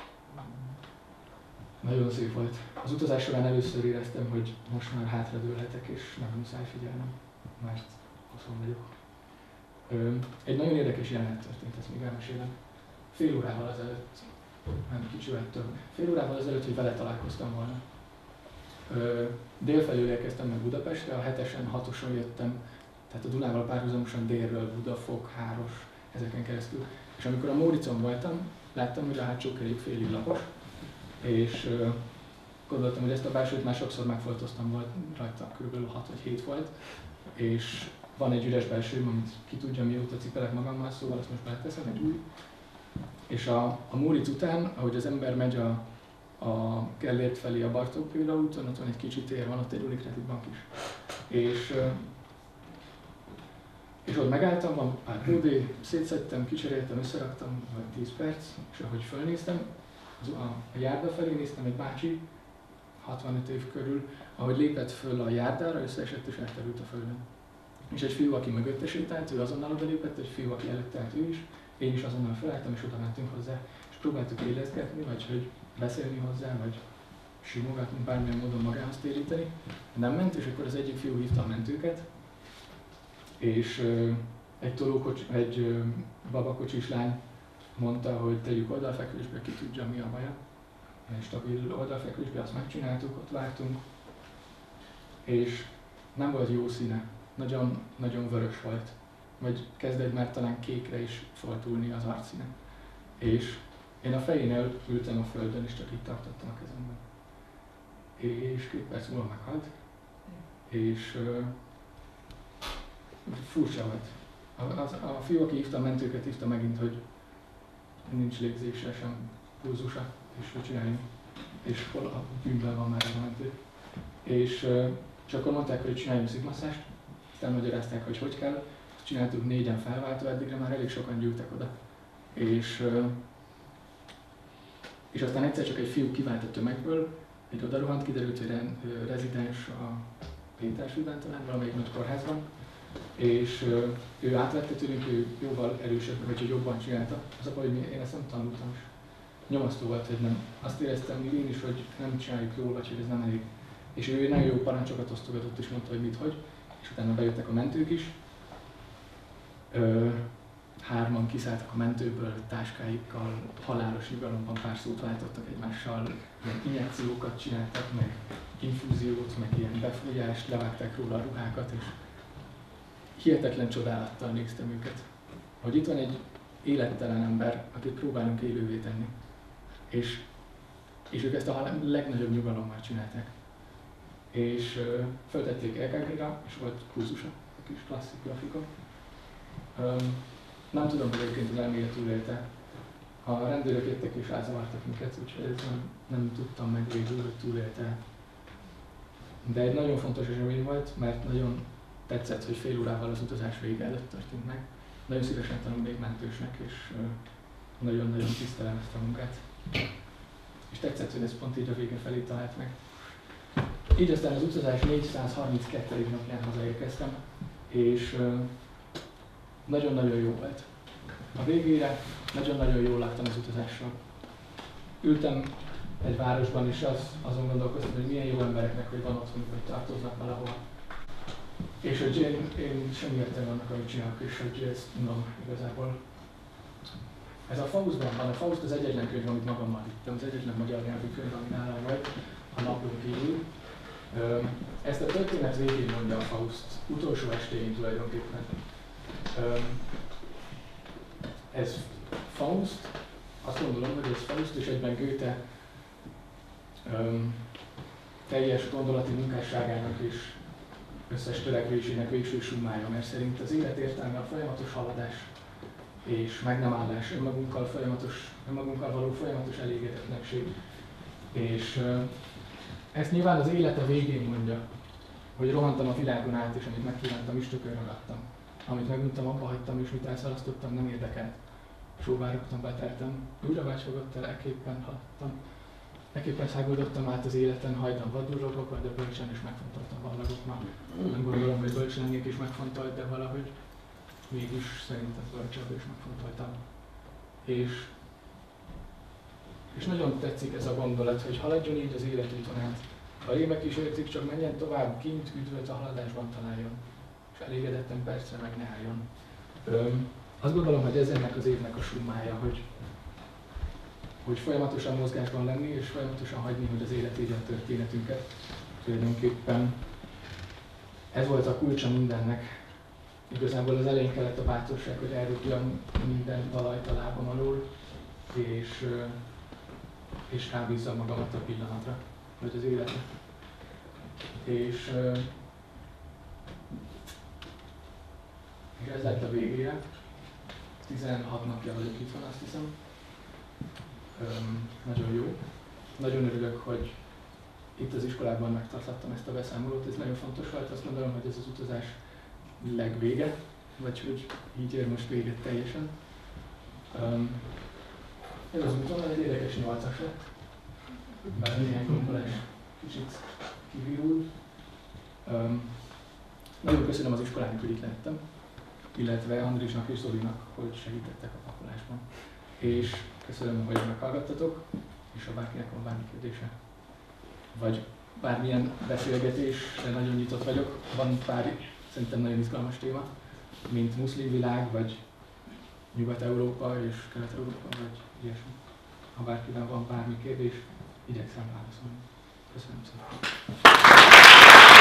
nagyon szép volt. Az utazás során először éreztem, hogy most már hátradőlhetek, és nem muszáj figyelnem, mert hosszon vagyok. Uh, egy nagyon érdekes jelenet történt, ezt még elmesélem. Fél órával azelőtt, nem kicsivel több, fél órával azelőtt, hogy vele találkoztam volna. Uh, délfelől érkeztem meg Budapestre, a hetesen, hatoson jöttem, tehát a Dunával párhuzamosan délről, Budafok, Háros, ezeken keresztül. És amikor a Móricon voltam, láttam, hogy a hátsó kerék félig lapos, és uh, gondoltam, hogy ezt a belsőt már sokszor megfoltoztam, volt rajta, kb. hat vagy hét volt, és van egy üres belsőm, amit ki tudja mióta cipelek magammal, szóval azt most beleteszem, egy új. És a, a Móric után, ahogy az ember megy a, a Gellért felé a Bartók Béla úton, ott van egy kicsi tér, van ott egy Unicredit bank is. És, uh, és ott megálltam, van pár kódé, szétszedtem, kicseréltem, összeraktam, vagy tíz perc, és ahogy fölnéztem, a, a járda felé néztem, egy bácsi, hatvanöt év körül, ahogy lépett föl a járdára, összeesett és elterült a földön. És egy fiú, aki mögötte sétált, ő azonnal odalépett, egy fiú, aki előtte állt, ő is, én is azonnal felálltam, és oda mentünk hozzá, és próbáltuk éleszgetni, vagy hogy beszélni hozzá, vagy simogatni, bármilyen módon magához téríteni. Nem ment, és akkor az egyik fiú hívta a mentőket, és uh, egy tolókocs, egy uh, babakocsis lány mondta, hogy tegyük oldalfekvésbe, ki tudja, mi a baja. Egy stabil oldalfekvésbe, azt megcsináltuk, ott vártunk, és nem volt jó színe, nagyon, nagyon vörös volt, vagy kezdett már talán kékre is fordulni az arcszíne. És én a fejénél ültem a földön, és csak így tartottam a kezemben. És két perc múlva meghalt, és uh, furcsa volt. A, az, a fiú, aki hívta a mentőket, hívta megint, hogy nincs légzése, sem pulzusa, és hogy csináljunk. És hol a bűnben van már ez a mentő. És uh, csak akkor mondták, hogy csináljunk szívmasszást, aztán magyarázták, hogy hogy kell. Csináltuk négyen felváltó, eddigre már elég sokan gyűltek oda. És, uh, és aztán egyszer csak egy fiú kivált a tömegből, egy odarohant, kiderült, hogy re, rezidens a Pétersfülben talán, valamelyik nagy kórházban, és uh, ő átvette tőlünk, ő jóval erősebb, vagy hogy jobban csinálta. Az a baj, hogy én ezt nem tanultam is. Nyomasztó volt, hogy nem. Azt éreztem én is, hogy nem csináljuk jól, vagy hogy ez nem elég. És ő nagyon jó parancsokat osztogatott, és mondta, hogy mit, hogy. És utána bejöttek a mentők is. Ö, hárman kiszálltak a mentőből, táskáikkal, halálos nyugalomban pár szót váltottak egymással, ilyen injekciókat csináltak, meg infúziót, meg ilyen befújást, levágták róla a ruhákat, és hihetetlen csodálattal néztem őket. Hogy itt van egy élettelen ember, akit próbálunk élővé tenni. És, és ők ezt a legnagyobb nyugalommal csinálták. És uh, föltették é ká gé-ra, és volt pulzusa, a kis klasszik grafika. Um, nem tudom, hogy egyébként az elmélet túlélte. A rendőrök jöttek és elzavartak minket, úgyhogy ez nem, nem tudtam meg végül, hogy túlélte. De egy nagyon fontos esemény volt, mert nagyon tetszett, hogy fél órával az utazás vége előtt történt meg. Nagyon szívesen tanulnék mentősnek, és nagyon-nagyon tisztelem ezt a munkát. És tetszett, hogy ez pont így a vége felé talált meg. Így aztán az utazás négyszázharminckettő napján hazaérkeztem, és nagyon-nagyon jó volt. A végére nagyon-nagyon jól láttam az utazással. Ültem egy városban, és az, azon gondolkoztam, hogy milyen jó embereknek, hogy van otthonuk, hogy tartoznak valahol. És hogy én, én semmi értelme annak, amit csinálok, és hogy ezt tudom igazából. Ez a Faustban van, a Faust az egyetlen könyv, amit magammal vittem, az egyetlen magyar nyelvű könyv, ami nálam volt, a napon kívül. Ezt a történet végén mondja a Faust, utolsó estéjén tulajdonképpen. Ez Faust, azt gondolom, hogy ez Faust és egyben Goethe öm, teljes gondolati munkásságának és összes törekvésének végső summája, mert szerint az élet értelme a folyamatos haladás és meg nem állás, önmagunkkal, folyamatos, önmagunkkal való folyamatos elégedetlenség. És uh, ezt nyilván az élete végén mondja, hogy rohantam a világon át, és amit megkívántam, is tökön ragadtam. Amit meguntam, abba hagytam, és mit elszalasztottam, nem érdekelt. Sóvá rúgtam, betertem, újra vácsogott el, ekképpen haladtam. Ekképpen száguldottam át az életen, hajdan vadul rogok, de bölcsen és megfontoltam vallagok. Ma nem gondolom, hogy bölcs lennék és megfontolt, de valahogy mégis szerintem bölcsebb és megfontoltam. És, és nagyon tetszik ez a gondolat, hogy haladjon így az életúton át. A rémek is értik, csak menjen tovább, kint üdvöt a haladásban találjon. És elégedetten percre meg ne álljon. Öm, azt gondolom, hogy ez ennek az évnek a summája, hogy, hogy folyamatosan mozgásban lenni, és folyamatosan hagyni, hogy az élet égyen történetünket. Tulajdonképpen ez volt a kulcsa mindennek. Igazából az elején kellett a bátorság, hogy elrúgjam minden talajt a lábam alól, és, és rábízzam magamat a pillanatra, vagy az életet. És, és ez lett a végére. tizenhat napja vagyok itt van, azt hiszem. Öm, nagyon jó. Nagyon örülök, hogy itt az iskolában megtarthattam ezt a beszámolót. Ez nagyon fontos volt. Azt gondolom, hogy ez az utazás legvége, vagy hogy így ér most véget teljesen. Um, ez az úton egy érdekes nyolcas lett, bár néhány gombolás kicsit kivirult. Um, nagyon köszönöm az iskolának, hogy itt lettem, illetve Andrisnak és Zolinak, hogy segítettek a pakolásban. És köszönöm, hogy meghallgattatok, és ha bárkinek van bármi kérdése, vagy bármilyen beszélgetésre nagyon nyitott vagyok. Van pár szerintem nagyon izgalmas téma, mint muszlim világ, vagy Nyugat-Európa és Kelet-Európa, vagy ilyesmi. Ha bárkivel van bármi kérdés, igyekszem válaszolni. Köszönöm szépen!